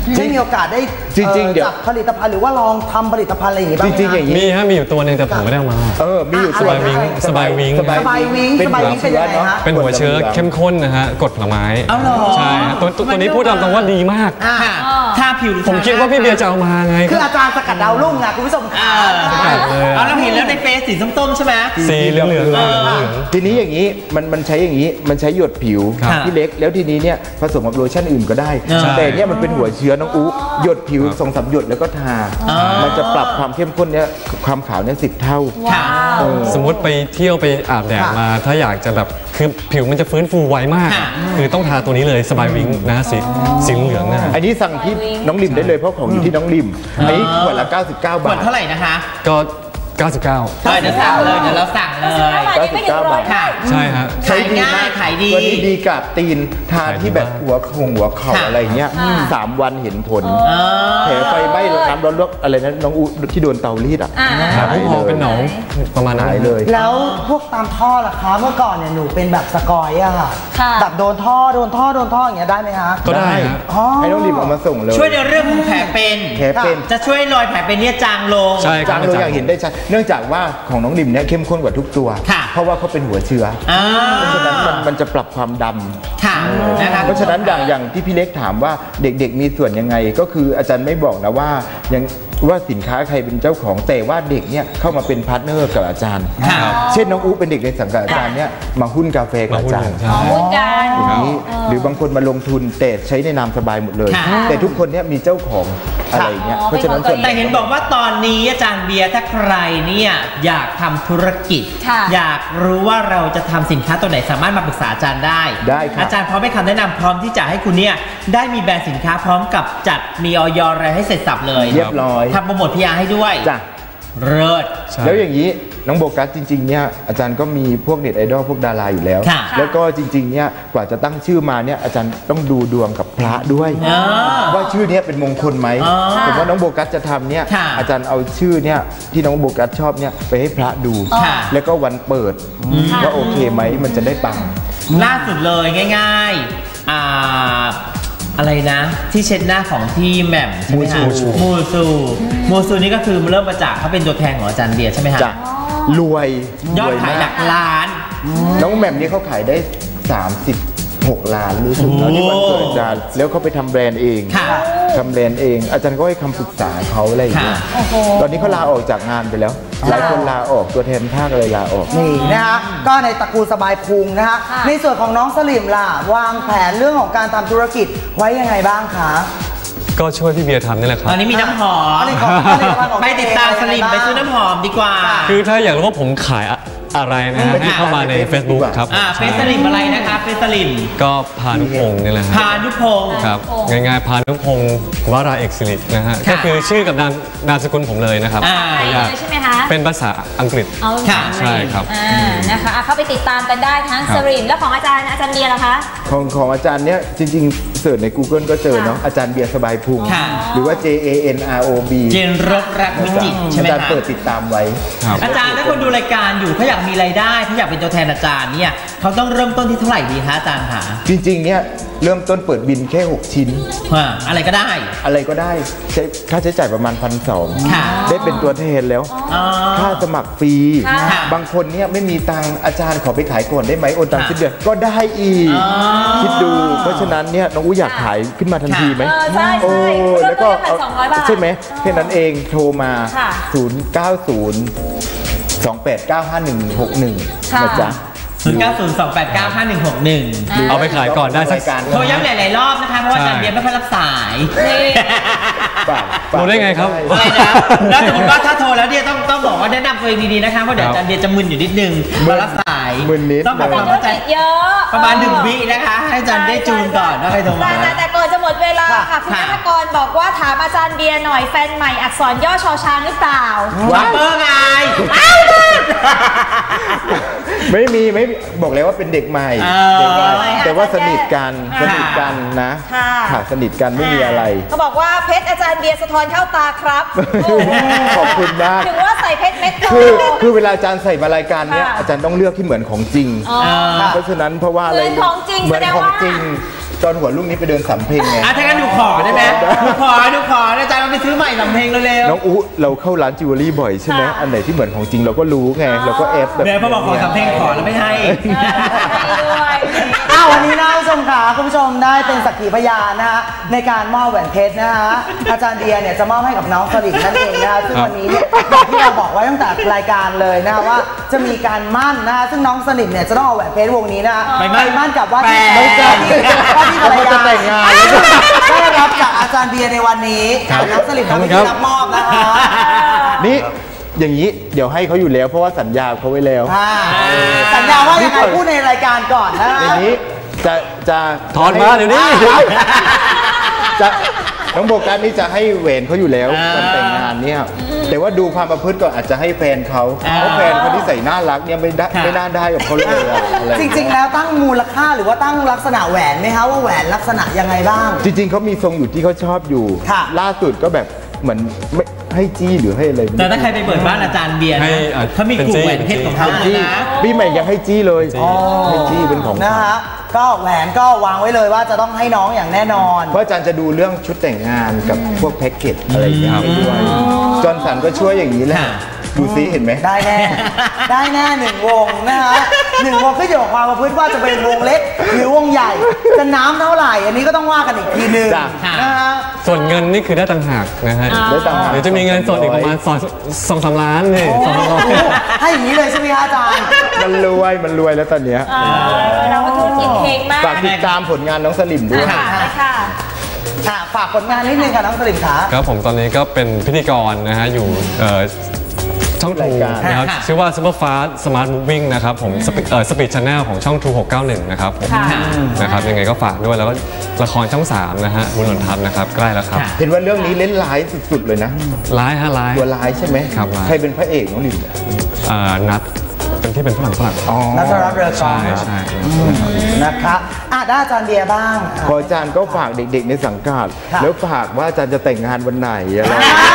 ได้มีโอกาสได้จริงๆเดี๋ยวจับผลิตภัณฑ์หรือว่าลองทำผลิตภัณฑ์อะไรอย่างงี้บ้างจริงๆอย่างนี้มีฮะมีอยู่ตัวหนึ่งแต่ผมไม่ได้เอามาเออมีอยู่สบายวิงสบายวิงสบายวิงเป็นสบายวิงเป็นยังไงฮะเป็นหัวเชื้อเข้มข้นนะฮะกรดผลไม้เอาเหรอใช่ฮะตัวตัวตัวนี้พูดตามตรงว่าดีมากค่ะทาผิวหรือผมคิดว่าพี่เบียร์จะเอามาไงคืออาจารย์สกัดดาวรุ่งนะคุณผู้ชมเออเอาเราเห็นแล้วในเฟซสีส้มๆใช่ไหมสีเหลืองเหลืองทีนี้อย่างนี้มันมันใช้อย่างนี้มันใช้หยดผิวครับที่เล็กแล้วทีนี้เนี่ยผสมกับโลชั่นอื่นก็ได้ใช่แต่เนี่ยมันเป็นหัวเชื้อน้องอุ๊หยดผิวสองสามหยดแล้วก็ทาอ๋อมันจะปรับความเข้มข้นเนี่ยความขาวเนี่ยสิบเท่าค่ะเออสมมติไปเที่ยวไปอาบแดดมา ถ้าอยากจะแบบคือผิวมันจะฟื้นฟูไวมากค่ะคือต้องทาตัวนี้เลยสบายวิงนะสีสีเหลืองนะอันนี้สั่งที่น้องริมได้เลยเพราะของอยู่ที่น้องริมอันนี้ขวดละเก้าสิบเก้าขวบาดทเท่าไหร่นะคะก็เก้าสิบเก้าเออเดี๋ยวสั่งเลยเดี๋ยวเราสั่งเลยเก้าสิบเก้าบาทค่ะใช่ฮะขายง่ายขายดีตัวนี้ดีกับตีนทานที่แบบหัวคงหัวเข่าค่ะอะไรเงี้ยสามวันเห็นผลอ๋อแผลไฟไหม้น้ำร้อนลวกอะไรนะน้องอูที่โดนเตารีดอ่ะครับหอเป็นหนองประมาณนั้นหายเลยแล้วพวกตามท่อล่ะคะเมื่อก่อนเนี่ยหนูเป็นแบบสกอยอะค่ะค่ะแบบโดนท่อโดนท่อโดนท่ออย่างเงี้ยได้ไหมคะก็ได้ฮะอ๋อให้น้องริมเอามาส่งเลยช่วยในเรื่องของแผลเป็นแผลเป็นจะช่วยรอยแผลเป็นเนี่ยจางลงใช่คจารับงเลยอยากเห็นได้ชัดเนื่องจากว่าของน้องริมเนี่ยเข้มข้นกว่าทุกตัวค่ะเพราะว่าเขาเป็นหัวเชื้ออ่าเพราะฉะนั้นมันมันจะปรับความดำค่ะนะคะเพราะฉะนั้นอย่างอย่างที่พี่เล็กถามว่าเด็กๆมีส่วนยังไงก็คืออาจารย์ไม่บอกนะว่ายังว่าสินค้าใครเป็นเจ้าของแต่ว่าเด็กเนี่ยเข้ามาเป็นพาร์ทเนอร์กับอาจารย์ค่ะเช่นน้องอู๋เป็นเด็กในสังกัดอาจารย์เนี่ยมาหุ้นกาแฟกับอาจารย์มาหุ้นพูดกันอย่างนี้หรือบางคนมาลงทุนแต่ใช้ในนามสบายหมดเลยค่ะแต่ทุกคนเนี่ยมีเจ้าของอะไรอย่างเงี้ยอ๋อเพราะฉะนั้นส่วนแต่เห็นบอกว่าตอนนี้อาจารย์เบียร์ถ้าใครเนี่ยอยากทำธุรกิจค่ะอยากรู้ว่าเราจะทำสินค้าตัวไหนสามารถมาปรึกษาอาจารย์ได้ได้ครับอาจารย์พร้อมให้คำแนะนำพร้อมที่จะให้คุณเนี่ยได้มีแบรนด์สินค้าพร้อมกับจัดมีออยอะไรให้เสร็จสับเลยเรียบร้อยทำโปรโมทพีอาร์ให้ด้วยจ้ะเลิศใช่แล้วอย่างนี้น้องโบกัสจริงๆเนี่ยอาจารย์ก็มีพวกเน็ตไอดอลพวกดาราอยู่แล้วค่ะแล้วก็จริงๆเนี่ยกว่าจะตั้งชื่อมาเนี่ยอาจารย์ต้องดูดวงกับพระด้วยอ๋อว่าชื่อเนี้ยเป็นมงคลไหมอ๋อผมว่าน้องโบกัสจะทำเนี่ยค่ะอาจารย์เอาชื่อเนี่ยที่น้องโบกัสชอบเนี่ยไปให้พระดูค่ะแล้วก็วันเปิดว่าโอเคไหมมันจะได้ปังล่าสุดเลยง่ายๆอ่าอะไรนะ ที่เช็ดหน้าของพี่แหม่มใช่ไหมคะมูซูมูซูมูซูนี่ก็คือเริ่มมาจากเขาเป็นตัวแทนของอาจารย์เบียร์ใช่ไหมฮะจะรวยยอดรวขายหมาลักล้านน้องแหม่มนี่เขาขายได้ สามสิบหก ล้านรู้สึกแล้วที่วันเกิดอาจารย์แล้วเขาไปทำแบรนด์เองค่ะทำแบรนด์เอง อาจารย์ก็ให้คำปรึกษาเขาอะไรอย่างเงี้ยค่ะตอนนี้เขาลาออกจากงานไปแล้ว หลายคนลาออกตัวแทนภาคอะไรลาออกนี่นะฮะก็ในตระกูลสบายพุงนะฮะในส่วนของน้องสลิมล่ะวางแผนเรื่องของการทำธุรกิจไว้ยังไงบ้างคะก็ช่วยพี่เบียร์ทำนี่แหละครับตอนนี้มีน้ำหอมอันนี้ของผลิตภัณฑ์ของไปติดตามสลิมไปซื้อน้ำหอมดีกว่าคือถ้าอยากรู้ว่าผมขายอะอะไรนะฮะอืมให้เข้ามาใน Facebook ครับอ่าเฟซสลิมอะไรนะคะเฟซสลิมก็พานุพงศ์นี่แหละฮะพานุพงศ์ครับง่ายๆพานุพงศ์วราเอกสิรินะฮะค่ะก็คือชื่อกับนามนามสกุลผมเลยนะครับอ่าไม่เลยากยใช่ไหมคะเป็นภาษาอังกฤษเอาค่ะใช่ครับอ่านะคะอ่ะเข้าไปติดตามกันได้ทั้งครัสบริมและของอาจารย์อาจารย์เบียร์ล่ะคะของของอาจารย์เนี่ยจริงๆเสิร์ชใน Google ก็เจอเนาะอาจารย์เบียร์สบายพุงค่ะหรือว่า J A N R O B เจนรบรักวิจิตรใช่ไหมอาจารย์คะเปิดติดตามไว้ครับอาจารย์ถ้าคนดูรายการอยู่เขาอยากมีรายได้เขาอยากเป็นตัวแทนอาจารย์เนี่ยเขาต้องเริ่มต้นที่เท่าไหร่ดีคะอาจารย์คะจริงๆเนี่ยเริ่มต้นเปิดบินแค่ หก ชิ้นอ่าอะไรก็ได้อะไรก็ได้ใช้ค่าใช้จ่ายประมาณพันสองค่ะได้เป็นตัวแทนแล้วอ๋อค่าสมัครฟรีค่ะบางคนเนี่ยไม่มีตังค์อาจารย์ขอไปขายก่อนได้ไหมโอนตังค์ค่ะสิ้นเดือนก็ได้อีกอ๋อคิดดู เพราะฉะนั้นเนี่ยน้องอู้อยากขายขึ้นมาทันทีไหมเออใช่ใช่โอ้เริ่มต้นแล้วก็ที่พันสองร้อยบาทใช่ไหมแค่นั้นเองโทรมาค่ะศูนย์ เก้า ศูนย์ สอง แปด เก้า ห้า หนึ่ง หก หนึ่งค่ะนะจ๊ะศูนย์ เก้า ศูนย์ สอง แปด เก้า ห้า หนึ่ง หก หนึ่งเอาไปขายก่อนได้สักรายการโทรย้ำหลายๆรอบนะคะ เพราะว่าอาจารย์เบียร์ไม่ค่อยรับสายนี่ฝากฝากรู้ได้ไงครับอะไรนะ แล้วสมมติว่าถ้าโทรแล้วเนี่ยต้องต้องบอกว่าแนะนำตัวเองดีๆนะคะ เพราะเดี๋ยวอาจารย์เบียร์จะมึนอยู่นิดนึงมารับสายมึนนิดต้องแบบแต่ความธุรเข้าใจกิจเยอะประมาณหนึ่งวินะคะ ให้อาจารย์ได้จูนก่อนว่าใครโทรมาแต่แต่แต่ก่อนจะหมดเวลาค่ะค่ะคุณนัทกรบอกว่าถามอาจารย์เบียร์หน่อยแฟนใหม่อักษรย่อชอช้างหรือเปล่าวัปเปอร์ไงไม่มีไม่มีบอกเลยว่าเป็นเด็กใหม่เออเด็กใหม่เด็กใหม่แต่ว่าสนิทกันค่ะสนิทกันนะค่ะค่ะสนิทกันไม่มีอะไรเขาบอกว่าเพชรอาจารย์เบียร์สะท้อนเข้าตาครับโอ้โหขอบคุณมากถึงว่าใส่เพชรเม็ดโตคือคือเวลาอาจารย์ใส่มารายการเนี้ยค่ะอาจารย์ต้องเลือกที่เหมือนของจริงอ๋อเพราะฉะนั้นเพราะว่าอะไรเหมือนของจริงเหมือนแสดงของว่าจริงตอนหัวลูกนี้ไปเดินสำเพ็งไงอ่ะถ้างั้นดูขอได้ไหมดูขอดูขออาจารย์มันไปซื้อใหม่สำเพ็งเร็วน้องอุ๊เราเข้าร้านจิวเวลรี่บ่อยใช่ไหมอันไหนที่เหมือนของจริงเราก็รู้ไงเราก็แอบแบบเดี๋ยวพอบอกขอสำเพ็งขอแล้วไม่ให้อ้าววันนี้นะคุณผู้ชมค่ะคุณผู้ชมได้เป็นสักขีพยานนะฮะในการมอบแหวนเพชรนะฮะอาจารย์เดียเนี่ยจะมอบให้กับน้องสลิดนั่นเองนะฮะซึ่งวันนี้เนี่ยอย่างที่เราบอกไว้ตั้งแต่รายการเลยนะฮะว่าจะมีการมั่นนะฮะซึ่งน้องสลิดเนี่ยจะต้องเอาแหวนเพชรวงนี้นะฮะไปมั่นกับว่าที่ไม่ใช่ว่าที่ภรรยาแต่งงานได้รับจากอาจารย์เดียในวันนี้น้องสลิดน้องที่รับมอบนะคะนี่อย่างนี้เดี๋ยวให้เขาอยู่แล้วเพราะว่าสัญญาเขาไว้แล้วสัญญาว่ายังไงพูดในรายการก่อนนะอย่างนี้จะจะถอนมาเดี๋ยวนี้จะน้องโบกัสนี่จะให้แหวนเขาอยู่แล้ววันแต่งงานเนี่ยแต่ว่าดูความประพฤติก่อนอาจจะให้แฟนเขาเพราะแฟนเขาที่ใส่น่ารักเนี่ยไม่ได้ไม่น่าได้กับเขาเลยอะไรจริงๆแล้วตั้งมูลค่าหรือว่าตั้งลักษณะแหวนไหมคะว่าแหวนลักษณะยังไงบ้างจริงๆเขามีทรงอยู่ที่เขาชอบอยู่ล่าสุดก็แบบเหมือนไม่ให้จี้หรือให้อะไรแต่ถ้าใครไปเปิดบ้านอาจารย์เบียร์เขามีกลุ่มแหวนเพชรของเขาเลยนะพี่ใหม่ยังให้จี้เลยให้จี้เป็นของนะฮะก็แหวนก็วางไว้เลยว่าจะต้องให้น้องอย่างแน่นอนเพราะอาจารย์จะดูเรื่องชุดแต่งงานกับพวกแพ็กเกจอะไรอย่างเงี้ยด้วยจอห์นสันก็ช่วยอย่างนี้แหละดูซิเห็นไหมได้แน่ได้แน่หนึ่งวงนะฮะหนึ่งวงก็อยู่กับความประพฤติว่าจะเป็นวงเล็กหรือวงใหญ่จะน้ำเท่าไหร่อันนี้ก็ต้องว่ากันอีกทีนึงนะฮะส่วนเงินนี่คือได้ต่างหากนะฮะได้ต่างหากเดี๋ยวจะมีเงินสดอีกประมาณสองสองสามล้านนี่สองสามล้านให้อย่างนี้เลยใช่ไหมคะอาจารย์มันรวยมันรวยแล้วตอนเนี้ยเราก็ธุรกิจเพลงมากฝากติดตามผลงานน้องสลิมด้วยค่ะฝากผลงานนิดนึงค่ะน้องสลิมค่ะครับผมตอนนี้ก็เป็นพิธีกรนะฮะอยู่ช่องทูนะครับชื่อว่า Super Fast Smart Moving นะครับผมสปีดชาแนลของช่องทูหกเก้าหนึ่งนะครับผมนะครับยังไงก็ฝากด้วยแล้วก็ละครช่องสามนะฮะบุญหล่นทัพนะครับใกล้แล้วครับเห็นว่าเรื่องนี้เล่นร้ายสุดๆเลยนะร้ายฮะร้ายตัวร้ายใช่ไหมครับใครเป็นพระเอกน้องลิมนัทเป็นที่เป็นฝรั่งฝรั่งนัทรัตน์เรือกองใช่ใช่นะคะอ่ะได้อาจารย์เบียร์บ้างพออาจารย์ก็ฝากเด็กๆในสังกัดแล้วฝากว่าอาจารย์จะแต่งงานวันไหนอะไร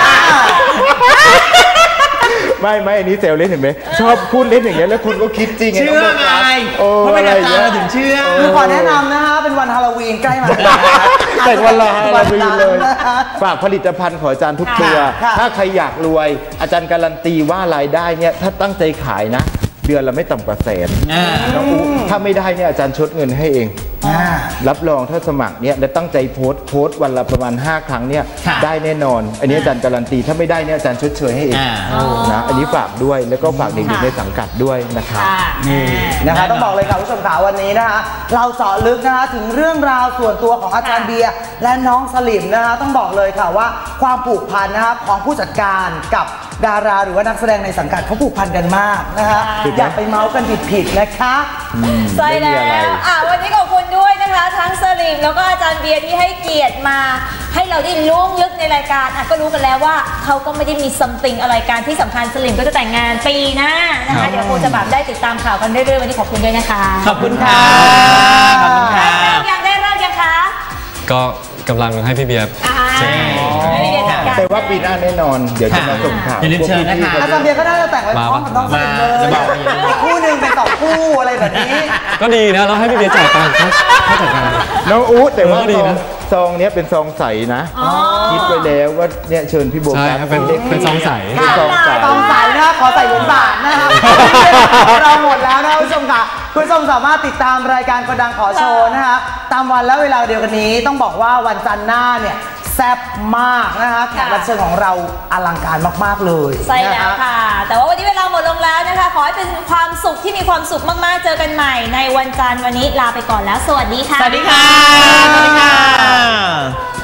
ไม่ไม่อันนี้เซลเล่นเห็นไหมชอบพูดเล่นอย่างเงี้ยแล้วคุณก็คิดจริงไงเชื่อไงเพราะเป็นอาจารย์ถึงเชื่อคือขอแนะนำนะคะเป็นวันฮาโลวีนใกล้มาแต่วันละฮาโลวีนเลยฝากผลิตภัณฑ์ของอาจารย์ทุกตัวถ้าใครอยากรวยอาจารย์การันตีว่ารายได้เนี่ยถ้าตั้งใจขายนะเดือนละไม่ต่ำกว่าแสนน้องอูถ้าไม่ได้เนี่ยอาจารย์ชดเงินให้เองรับรองถ้าสมัครเนี่ยและตั้งใจโพสโพสวันละประมาณห้าครั้งเนี่ยได้แน่นอนอันนี้อาจารย์การันตีถ้าไม่ได้เนี่ยอาจารย์ชดเชยให้เองนะอันนี้ฝากด้วยแล้วก็ฝากเด็กๆในสังกัดด้วยนะครับนี่นะคะต้องบอกเลยค่ะผู้ชมขาวันนี้นะคะเราเจาะลึกนะคะถึงเรื่องราวส่วนตัวของอาจารย์เบียร์และน้องสลิมนะคะต้องบอกเลยค่ะว่าความผูกพันนะคะของผู้จัดการกับดาราหรือว่านักแสดงในสังกัดเขาผูกพันกันมากนะคะอย่าไปเมาส์กันผิดๆนะคะใช่แล้วอ่ะวันนี้ขอบคุณด้วยนะคะทั้งสลิมแล้วก็อาจารย์เบียร์ที่ให้เกียรติมาให้เราได้ล่วงลึกในรายการอ่ะก็รู้กันแล้วว่าเขาก็ไม่ได้มีซัมติงอะไรการที่สำคัญสลิมก็จะแต่งงานปีหน้านะคะเดี๋ยวคงจะแบบได้ติดตามข่าวกันเรื่อยๆวันนี้ขอบคุณด้วยนะคะขอบคุณค่ะขอบคุณค่ะยังได้เลิกยังคะก็กำลังให้พี่เบียร์แต่ว่าปีหน้าแน่นอนเดี๋ยวจะมาส่งข่าวอย่าลืมเชิญนะคะอาจารย์เบียร์ก็น่าจะแต่งไว้พร้อมกับน้องสลิมเลยคู่หนึ่งเป็นสองคู่อะไรแบบนี้ก็ดีนะเราให้พี่เบียร์จ่ายตังค์เขาจัดการน้องอู๊แต่ว่าดีนะซองนี้เป็นซองใสนะคิดไว้แล้วว่าเนี่ยเชิญพี่โบกัสเป็นเป็นซองใสเป็นซองใสซองใสนะขอใส่เหรียญบาทนะครับเราหมดแล้วนะคุณผู้ชมค่ะคุณผู้ชมสามารถติดตามรายการคนดังขอโชว์นะคะตามวันและเวลาเดียวกันนี้ต้องบอกว่าวันจันทร์หน้าเนี่ยแซ่บมากนะคะแขกรับเชิญของเราอลังการมากๆเลยใช่แล้วค่ะแต่ว่าวันนี้เวลาหมดลงแล้วนะคะขอให้เป็นความสุขที่มีความสุขมากๆเจอกันใหม่ในวันจันทร์วันนี้ลาไปก่อนแล้วสวัสดีค่ะสวัสดีค่ะสวัสดีค่ะ